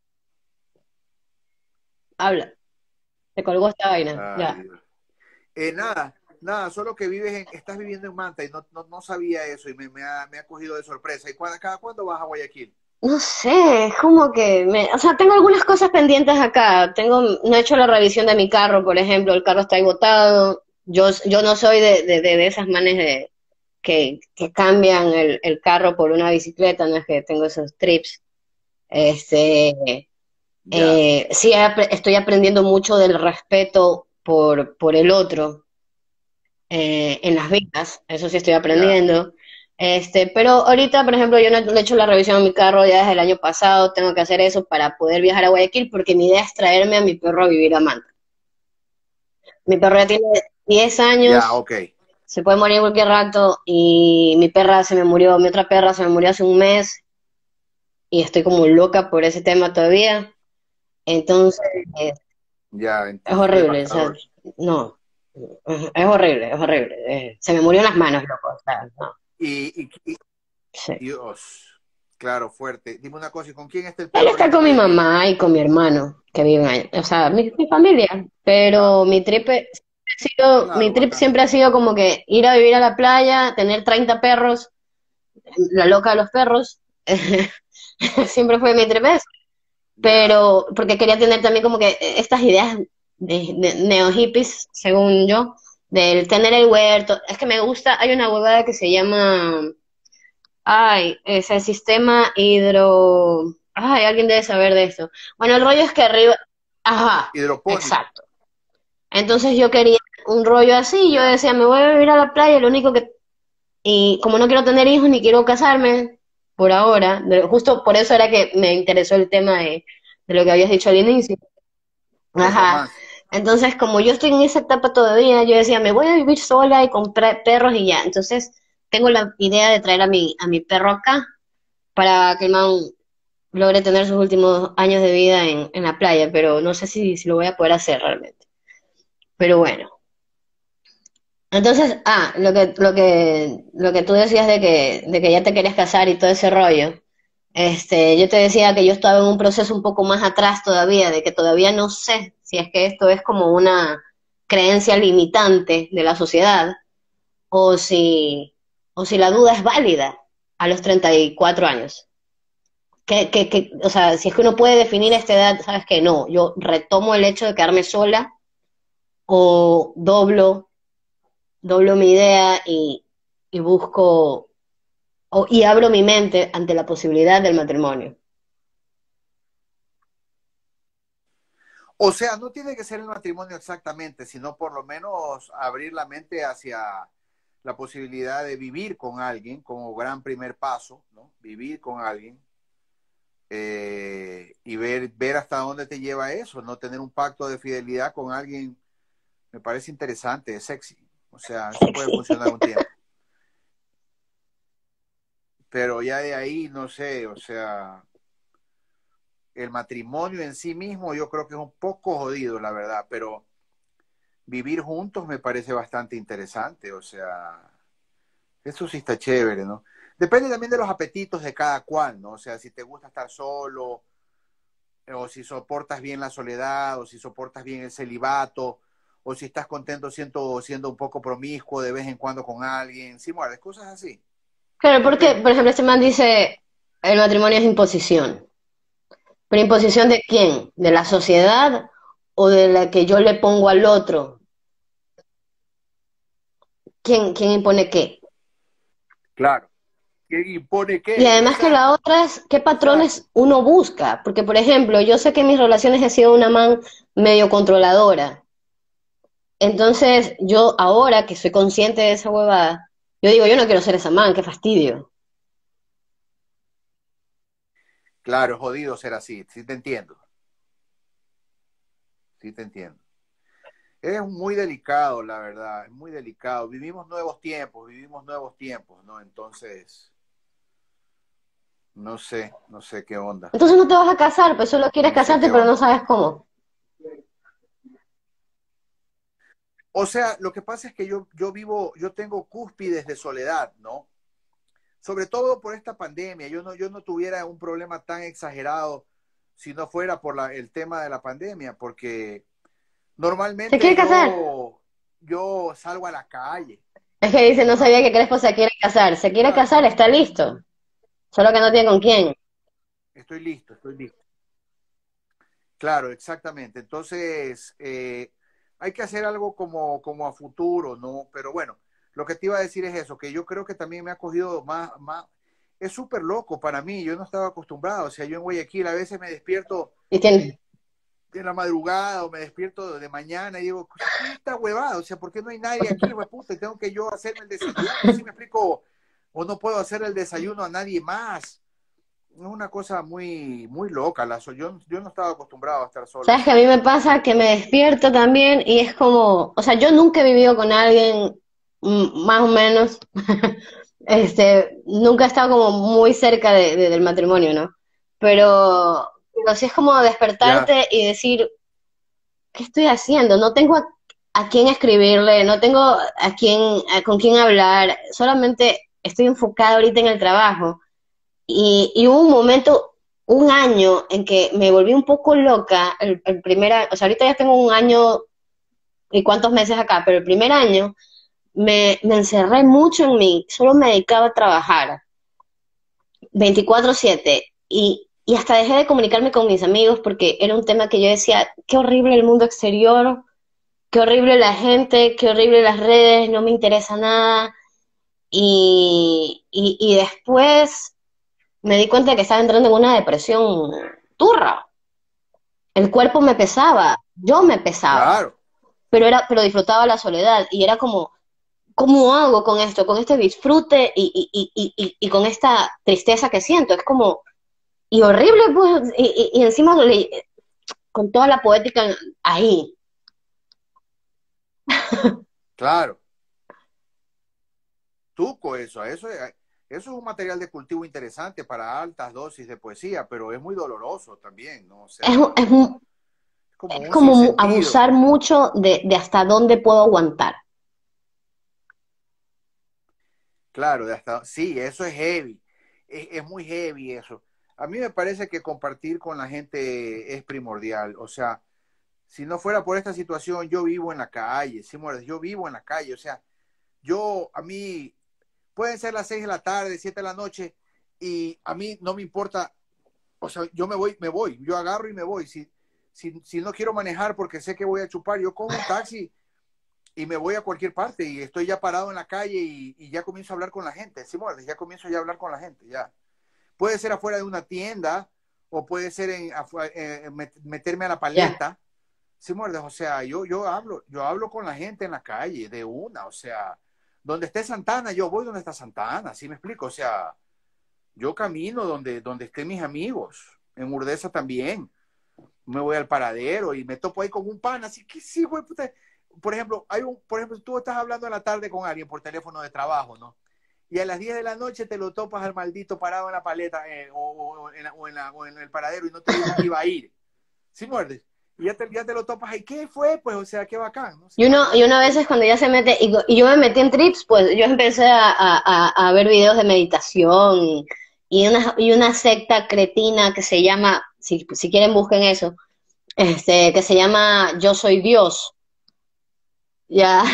habla, te colgó esta vaina, Ay, ya. Dios. Nada, solo que estás viviendo en Manta y no sabía eso y me ha cogido de sorpresa. ¿Y cada cuándo vas a Guayaquil? No sé, es como que o sea, tengo algunas cosas pendientes acá. No he hecho la revisión de mi carro, por ejemplo, el carro está ahí botado. Yo no soy de esas manes que cambian el carro por una bicicleta, no es que tengo esos trips. Este, Ya, sí, estoy aprendiendo mucho del respeto por el otro en las vías, eso sí estoy ya. aprendiendo. Pero ahorita, por ejemplo, yo no he hecho la revisión de mi carro ya desde el año pasado, tengo que hacer eso para poder viajar a Guayaquil porque mi idea es traerme a mi perro a vivir a Manta. Mi perro ya tiene 10 Ya, años, ok. se puede morir en cualquier rato y mi otra perra se me murió hace un mes y estoy como loca por ese tema todavía. Entonces, Ya, es entonces horrible, o sea, devastador. no, es horrible, es horrible. Se me murió en las manos, loco, o sea, no, Y sí. Dios, claro, fuerte. Dime una cosa, ¿y con quién está el Él perro está ahorita en con mi Guayaquil? mamá y con mi hermano que viven ahí, o sea, mi familia, Ah, pero mi claro, trip bacán. siempre ha sido como que ir a vivir a la playa, tener 30 perros, la loca de los perros, siempre fue mi trip eso, Ya, pero porque quería tener también como que estas ideas de neo hippies, según yo, del tener el huerto, es que me gusta, hay una huevada que se llama, ay, es el sistema hidro, ay, alguien debe saber de esto. Bueno, el rollo es que arriba, ajá, hidropónico. exacto. Entonces yo quería un rollo así, yo Ya, decía, me voy a vivir a la playa, lo único que, y como no quiero tener hijos ni quiero casarme, por ahora, justo por eso era que me interesó el tema de lo que habías dicho al inicio. del Ajá. romance. Entonces, como yo estoy en esa etapa todavía, yo decía, me voy a vivir sola y comprar perros y ya. Entonces, tengo la idea de traer a mi perro acá para que el man logre tener sus últimos años de vida en la playa, pero no sé si lo voy a poder hacer realmente. Pero bueno. Entonces, lo que tú decías de que ya te querías casar y todo ese rollo, yo te decía que yo estaba en un proceso un poco más atrás todavía, de que todavía no sé si es que esto es como una creencia limitante de la sociedad o si la duda es válida a los 34 años. O sea, si es que uno puede definir esta edad, sabes que no, yo retomo el hecho de quedarme sola o doblo mi idea y busco y abro mi mente ante la posibilidad del matrimonio. O sea, no tiene que ser el matrimonio exactamente, sino por lo menos abrir la mente la posibilidad de vivir con alguien como gran primer paso, ¿no? Vivir con alguien y ver hasta dónde te lleva eso, no tener un pacto de fidelidad con alguien, me parece interesante, es sexy. O sea, eso puede Sexy. funcionar un tiempo. Pero ya de ahí, no sé, o sea, el matrimonio en sí mismo yo creo que es un poco jodido, la verdad, pero vivir juntos me parece bastante interesante, o sea, eso sí está chévere, ¿no? Depende también de los apetitos de cada cual, ¿no? O sea, si te gusta estar solo, o si soportas bien la soledad, o si soportas bien el celibato, o si estás contento siendo un poco promiscuo de vez en cuando con alguien, sí, mueres, cosas así. Claro, porque, Depende. por ejemplo, este man dice, el matrimonio es imposición. ¿Pero imposición de quién? ¿De la sociedad o de la que yo le pongo al otro? ¿Quién impone qué? Claro. ¿Quién impone Y qué? además que la Exacto, otra es qué exacto. patrones uno busca. Porque, por ejemplo, yo sé que en mis relaciones he sido una man medio controladora. Entonces, yo ahora que soy consciente de esa huevada, yo digo, yo no quiero ser esa man, qué fastidio. Claro, es jodido ser así, sí te entiendo, sí te entiendo. Es muy delicado, la verdad, es muy delicado. Vivimos nuevos tiempos, ¿no? Entonces, no sé qué onda, Entonces no te vas a casar, pues solo quieres no sé casarte, qué pero no onda. sabes cómo. O sea, lo que pasa es que yo tengo cúspides de soledad, ¿no? Sobre todo por esta pandemia. Yo no tuviera un problema tan exagerado si no fuera por el tema de la pandemia, porque ¿Se normalmente quiere casar? yo salgo a la calle, Es que dice, no ¿ah? sabía que Crespo se quiere casar. Se quiere Claro, casar, está listo. Solo que no tiene con quién. estoy listo, estoy listo. Claro, exactamente. Entonces, hay que hacer algo como a futuro, ¿no? Pero bueno, lo que te iba a decir es eso, que yo creo que también me ha cogido es súper loco para mí, yo no estaba acostumbrado, o sea, yo en Guayaquil a veces me despierto Y tiene, en la madrugada o me despierto de mañana y digo, ¿qué es esta huevada? O sea, ¿por qué no hay nadie aquí, hueputa? Y tengo que yo hacerme el desayuno, ¿sí me explico? O no puedo hacer el desayuno a nadie más. Es una cosa muy loca. Yo no estaba acostumbrado a estar solo sabes que a así. mí me pasa que me despierto también y es como, o sea, yo nunca he vivido con alguien más o menos, nunca he estado como muy cerca del matrimonio, ¿no? Pero sí es como Ya, despertarte y decir, ¿qué estoy haciendo? No tengo a quién escribirle, no tengo con quién hablar, solamente estoy enfocada ahorita en el trabajo. Y hubo un momento, un año, en que me volví un poco loca, el primer año, o sea, ahorita ya tengo un año y cuántos meses acá, pero el primer año me encerré mucho en mí, solo me dedicaba a trabajar 24/7 y hasta dejé de comunicarme con mis amigos porque era un tema que yo decía, qué horrible el mundo exterior, qué horrible la gente, qué horrible las redes, no me interesa nada. Y después me di cuenta de que estaba entrando en una depresión turra. El cuerpo me pesaba, yo me pesaba, claro, pero disfrutaba la soledad y era como, ¿cómo hago con esto? Con este disfrute y con esta tristeza que siento. Es como, y horrible, pues, y encima con toda la poética ahí. claro. Tuco eso es un material de cultivo interesante para altas dosis de poesía, pero es muy doloroso también, ¿no? O Es, sea, es, es como es un como sinsentido. abusar mucho de hasta dónde puedo aguantar. Claro, sí, eso es heavy. Es muy heavy eso. A mí me parece que compartir con la gente es primordial. O sea, si no fuera por esta situación, yo vivo en la calle, ¿sí, mueres? Yo vivo en la calle. O sea, a mí, pueden ser las 6 de la tarde, 7 de la noche, y a mí no me importa. O sea, yo me voy. Yo agarro y me voy. Si no quiero manejar porque sé que voy a chupar, yo cojo un taxi y me voy a cualquier parte y estoy ya parado en la calle y ya comienzo a hablar con la gente, ¿sí muerdes? Ya comienzo ya a hablar con la gente, ya. Puede ser afuera de una tienda o puede ser meterme a la Ya. paleta, ¿sí muerdes? O sea, yo hablo con la gente en la calle de una, o sea, donde esté Santana, yo voy donde está Santana, ¿sí me explico? O sea, yo camino donde estén mis amigos, en Urdesa también. Me voy al paradero y me topo ahí con un pan, así que sí, güey, puta. Por ejemplo, tú estás hablando en la tarde con alguien por teléfono de trabajo, ¿no? Y a las 10 de la noche te lo topas al maldito parado en la paleta o en el paradero y no te dijo que iba a ir. ¿Sí muerdes? Y ya te lo topas ahí. ¿Qué fue? Pues, o sea, qué bacán, ¿no? Sí, Y uno a veces cuando ya se mete, y yo me metí en trips, pues yo empecé a ver videos de meditación y una secta cretina que se llama, si quieren busquen eso, que se llama Yo Soy Dios. Ya,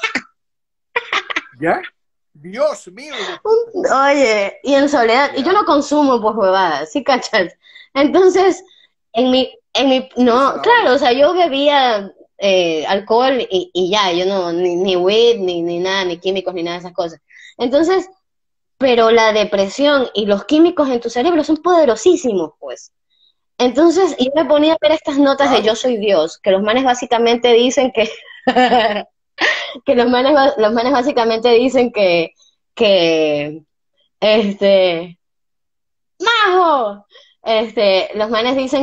¿ya? Dios mío, hijo de puta. oye, y en soledad, y yo Ya. no consumo pues huevadas, ¿sí cachas? Entonces, Qué no, claro, zanahoria. o sea, yo bebía alcohol y ya, yo no, ni weed, ni nada, ni químicos, ni nada de esas cosas. Entonces, pero la depresión y los químicos en tu cerebro son poderosísimos, pues. Entonces, yo me ponía a ver estas notas de Yo Claro. Soy Dios, que los manes básicamente dicen que, que los manes básicamente dicen que, este, ¡Majo! Los manes dicen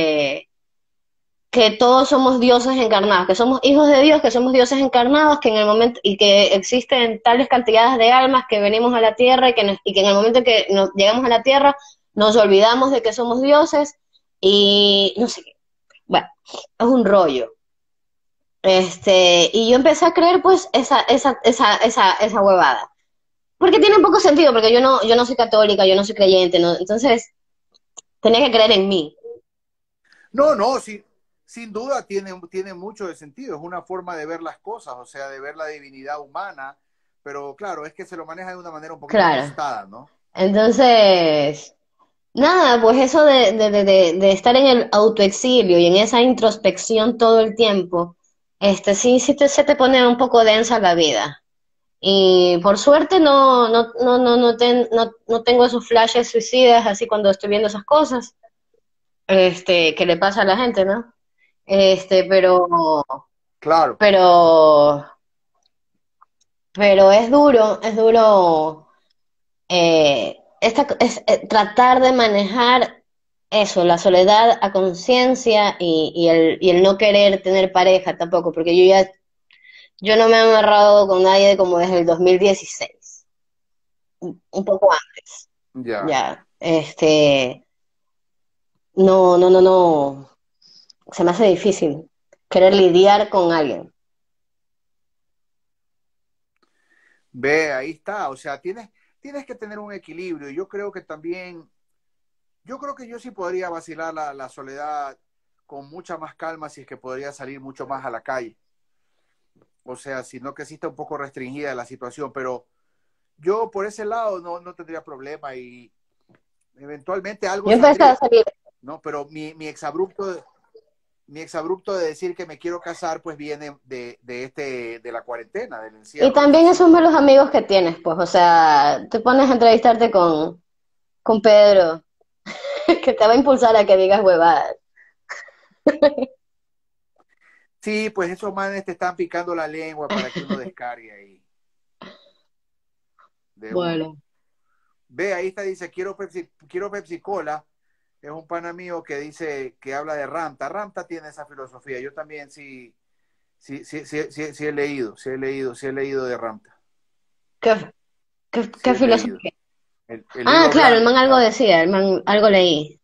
que todos somos dioses encarnados, que somos hijos de Dios, que somos dioses encarnados, que en el momento, y que existen tales cantidades de almas que venimos a la tierra y que en el momento en que llegamos a la tierra nos olvidamos de que somos dioses y no sé qué. Bueno, es un rollo. Y yo empecé a creer pues esa huevada. Porque tiene un poco sentido, porque yo no soy católica, yo no soy creyente, ¿no? Entonces tenía que creer en mí. No, no, sí, sin duda tiene mucho de sentido. Es una forma de ver las cosas, o sea, de ver la divinidad humana, pero claro, es que se lo maneja de una manera un poquito Claro. tostada, ¿no? Entonces, nada, pues eso de estar en el autoexilio y en esa introspección todo el tiempo, se te pone un poco densa la vida. Y por suerte no tengo esos flashes suicidas así cuando estoy viendo esas cosas, que le pasa a la gente, ¿no? Este, pero, Claro. pero, pero es duro tratar de manejar eso, la soledad a conciencia y el no querer tener pareja tampoco, porque yo no me he amarrado con nadie como desde el 2016, un poco antes, Ya. ya, no, se me hace difícil querer lidiar con alguien. Ve, ahí está. O sea, tienes que tener un equilibrio. Yo creo que yo sí podría vacilar la soledad con mucha más calma si es que podría salir mucho más a la calle. O sea, si no que sí está un poco restringida la situación, pero yo por ese lado no tendría problema y eventualmente algo Yo empecé a saldría, salir, ¿no? Pero mi exabrupto de decir que me quiero casar, pues viene de la cuarentena, del y encierro. también Entonces esos sí, malos amigos que tienes, pues, o sea, te pones a entrevistarte con Pedro, que te va a impulsar a que digas huevadas. sí, pues esos manes te están picando la lengua para que uno descargue ahí de una. Bueno, Ve, ahí está, dice, quiero Pepsi Cola. Es un pana mío que dice, que habla de Ramta. Ramta tiene esa filosofía. Yo también sí he leído de Ramta. ¿qué, Sí qué he leído. filosofía? El Ah, libro claro, el man blanco. algo decía, el man algo leí.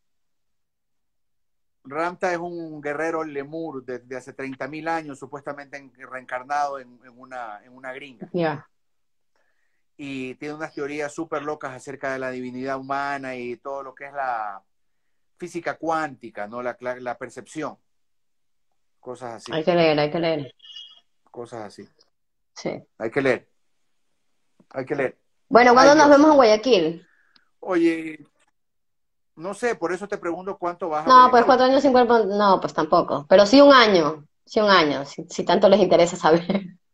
Ramta es un guerrero lemur de hace 30.000 años, supuestamente reencarnado en una gringa. Ya. Y tiene unas teorías súper locas acerca de la divinidad humana y todo lo que es la física cuántica, ¿no? La percepción. Cosas así. Hay que leer. Cosas así. Sí. Hay que leer. Hay que leer. Bueno, Ay, ¿cuándo nos vemos Dios. en Guayaquil? Oye, no sé, por eso te pregunto cuánto vas a No, pues Guayaquil. 4 años sin cuerpo, no, pues tampoco. Pero sí un año, si tanto les interesa saber.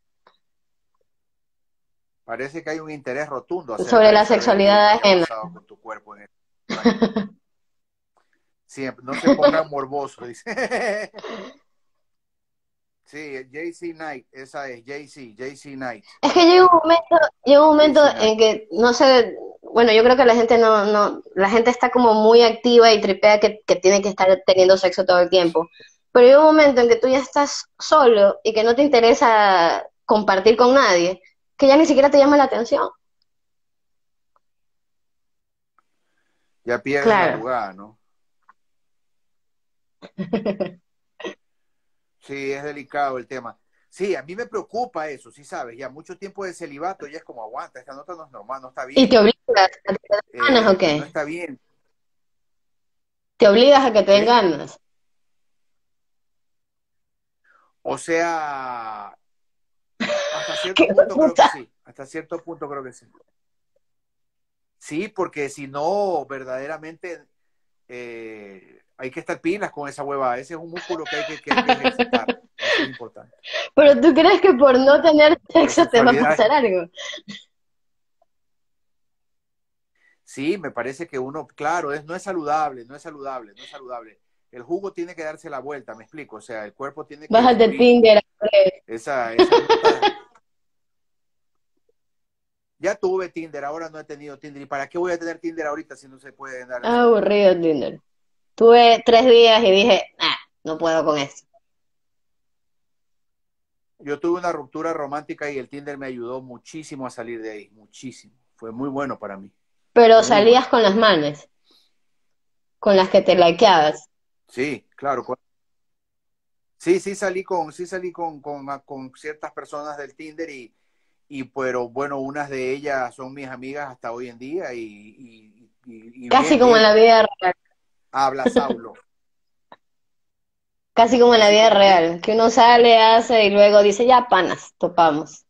Parece que hay un interés rotundo Sobre acerca de la saber qué, sexualidad qué ha ajena. pasado con tu cuerpo en estos años. Siempre, no se pongan morbosos, dice. Sí, JC Knight, esa es, JC Knight. Es que llega un momento JC en Knight. que, no sé, bueno, yo creo que la gente la gente está como muy activa y tripea que tiene que estar teniendo sexo todo el tiempo. Pero llega un momento en que tú ya estás solo y que no te interesa compartir con nadie, que ya ni siquiera te llama la atención. Ya pierdes la Claro. jugada, ¿no? Sí, es delicado el tema. Sí, a mí me preocupa eso, sí sabes, ya mucho tiempo de celibato ya es como aguanta, esta nota no es normal, no está ¿Y te bien, obligas a que te den ganas o no qué? está bien. ¿Te obligas a que te den ¿Qué? ganas? O sea, hasta ¡Qué cierto punto creo que puta! sí, hasta cierto punto creo que sí. Sí, porque si no, verdaderamente hay que estar pilas con esa hueva. Ese es un músculo que hay que ejercitar. Eso es importante. Pero tú crees que por no tener La sexo te va a sexualidad, pasar algo. sí, me parece que uno, claro, no es saludable, no es saludable, no es saludable. El jugo tiene que darse la vuelta, me explico. O sea, el cuerpo tiene que Bájate fluir. Tinder, hombre. Esa nota. Ya tuve Tinder, ahora no he tenido Tinder. ¿Y para qué voy a tener Tinder ahorita si no se puede dar esa nota? Aburrido Tinder. Tuve 3 días y dije, no puedo con esto. Yo tuve una ruptura romántica y el Tinder me ayudó muchísimo a salir de ahí, muchísimo. Fue muy bueno para mí, Pero muy bueno. salías con las manes, con las que te likeabas. Sí, claro. Sí, sí salí con ciertas personas del Tinder pero bueno, unas de ellas son mis amigas hasta hoy en día y Casi bien, como en bien. la vida real. Habla Saulo. Casi como en la Así vida como que, real. Que uno sale, hace y luego dice, ya panas, topamos.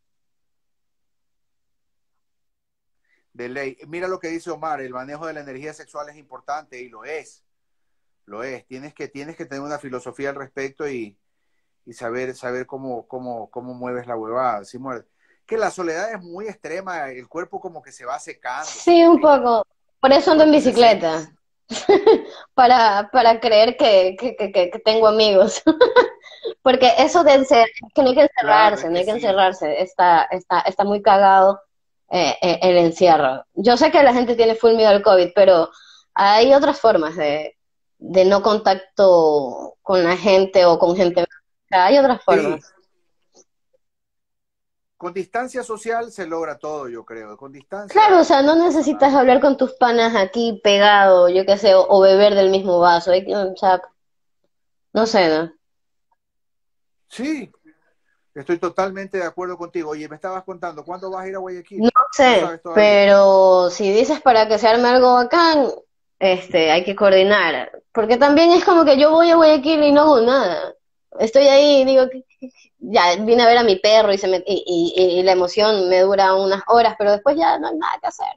de ley. Mira lo que dice Omar, el manejo de la energía sexual es importante y lo es, lo es. Tienes que tener una filosofía al respecto y saber cómo mueves la huevada. ¿Sí muerde? Que la soledad es muy extrema, el cuerpo como que se va secando, ¿sí Sí, me un explico? poco. Por El eso ando en cuerpo se seca. bicicleta. Para creer que tengo amigos. Porque eso de que no hay que Claro, es encerrarse, no que hay que sí. encerrarse, está muy cagado el encierro. Yo sé que la gente tiene full miedo al COVID, pero hay otras formas de no contacto con la gente o con gente. O sea, hay otras Sí, formas. con distancia social se logra todo, yo creo. Con Claro, o distancia sea, no no pasa necesitas nada. hablar con tus panas aquí pegado, yo qué sé, o beber del mismo vaso. O sea, no sé, ¿no? Sí, estoy totalmente de acuerdo contigo. Oye, me estabas contando, ¿cuándo vas a ir a No Guayaquil? No sé, sabes todavía. pero si dices para que se arme algo bacán, hay que coordinar. Porque también es como que yo voy a Guayaquil y no hago nada. Estoy ahí y digo, ya vine a ver a mi perro y la emoción me dura unas horas, pero después ya no hay nada que hacer.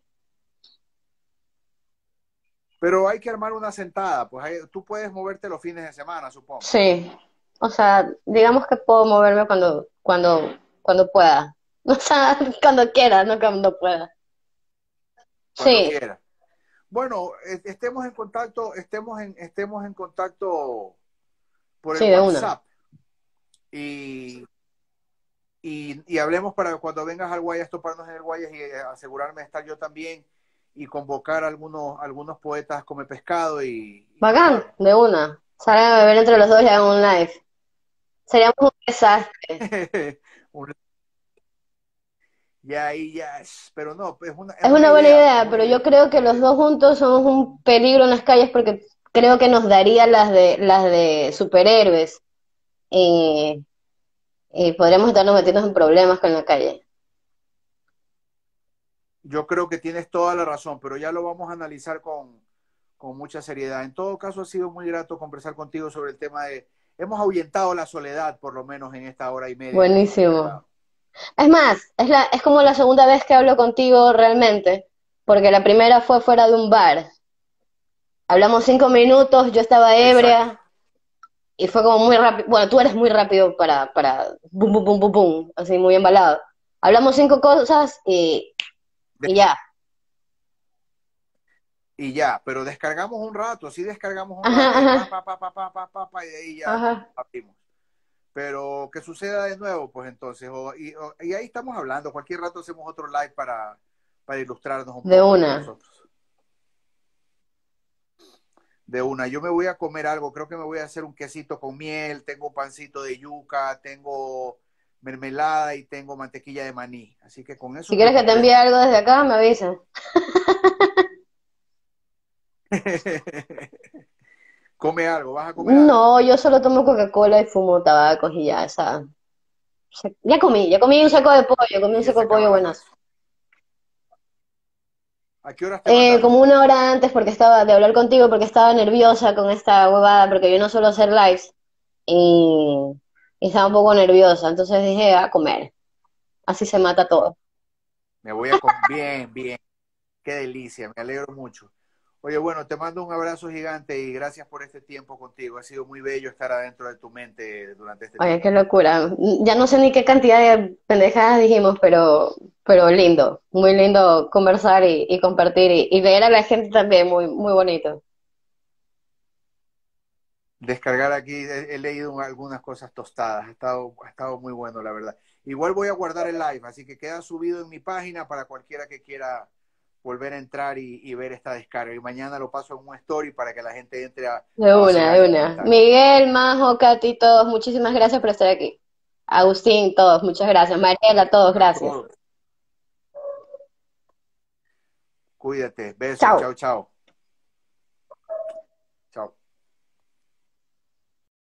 Pero hay que armar una sentada, pues tú puedes moverte los fines de semana, supongo. Sí, o sea, digamos que puedo moverme cuando pueda. O sea, cuando quiera, no cuando pueda. Cuando Sí, quieras. Bueno, estemos en contacto, estemos en contacto por el sí, de una. WhatsApp y, y hablemos para cuando vengas al Guayas, toparnos en el Guayas y asegurarme de estar yo también y convocar algunos poetas come pescado y Bacán, claro. de una. Salgan a beber entre los dos y hagan un live. Seríamos un desastre. Ya ahí ya, pero no, es Es una una buena idea, es idea, una pero yo idea, creo es que una los idea. dos juntos somos un peligro en las calles porque creo que nos daría las de superhéroes y, y podríamos estarnos metiendo en problemas con la calle. Yo creo que tienes toda la razón, pero ya lo vamos a analizar con mucha seriedad. En todo caso, ha sido muy grato conversar contigo sobre el tema de, hemos ahuyentado la soledad, por lo menos en esta hora y media que hemos Buenísimo. dialogado. Es más, es como la segunda vez que hablo contigo realmente, porque la primera fue fuera de un bar. Hablamos 5 minutos, yo estaba Exacto. ebria y fue como muy rápido. Bueno, tú eres muy rápido para bum, bum, bum, bum, bum, así muy embalado. Hablamos 5 cosas y ya. Y ya, pero descargamos un rato, sí descargamos un Ajá, rato de ajá, y de ahí ya ajá. abrimos. pero que suceda de nuevo, pues entonces, y ahí estamos hablando, cualquier rato hacemos otro live para ilustrarnos un De poco entre una. nosotros. De una, yo me voy a comer algo, creo que me voy a hacer un quesito con miel, tengo un pancito de yuca, tengo mermelada y tengo mantequilla de maní, así que con eso Si estoy quieres que te envíe contento. algo desde acá, me avisas. Come algo, ¿vas a comer algo? No, yo solo tomo Coca-Cola y fumo tabacos y ya, o sea, ya comí un saco de pollo, comí un Y ya saco se de pollo acaba la buenazo. noche. ¿A qué horas te mandaste? Como una hora antes porque estaba de hablar contigo, porque estaba nerviosa con esta huevada, porque yo no suelo hacer lives y, y estaba un poco nerviosa, entonces dije a comer, así se mata todo. Me voy a comer. Bien, bien. Qué delicia, me alegro mucho. Oye, bueno, te mando un abrazo gigante y gracias por este tiempo contigo. Ha sido muy bello estar adentro de tu mente durante este Oye, qué tiempo. locura. Ya no sé ni qué cantidad de pendejadas dijimos, pero lindo, muy lindo conversar y compartir y ver a la gente también, muy, muy bonito. Descargar aquí, he leído algunas cosas tostadas, ha estado muy bueno, la verdad. Igual voy a guardar el live, así que queda subido en mi página para cualquiera que quiera volver a entrar y ver esta descarga. Y mañana lo paso en un story para que la gente entre De a una, vacilar de y una. comentar. Miguel, Majo, Katy, todos, muchísimas gracias por estar aquí. Agustín, todos, muchas gracias. Mariela, todos, A gracias. todos. Cuídate. Besos. Chao. Chao, chao.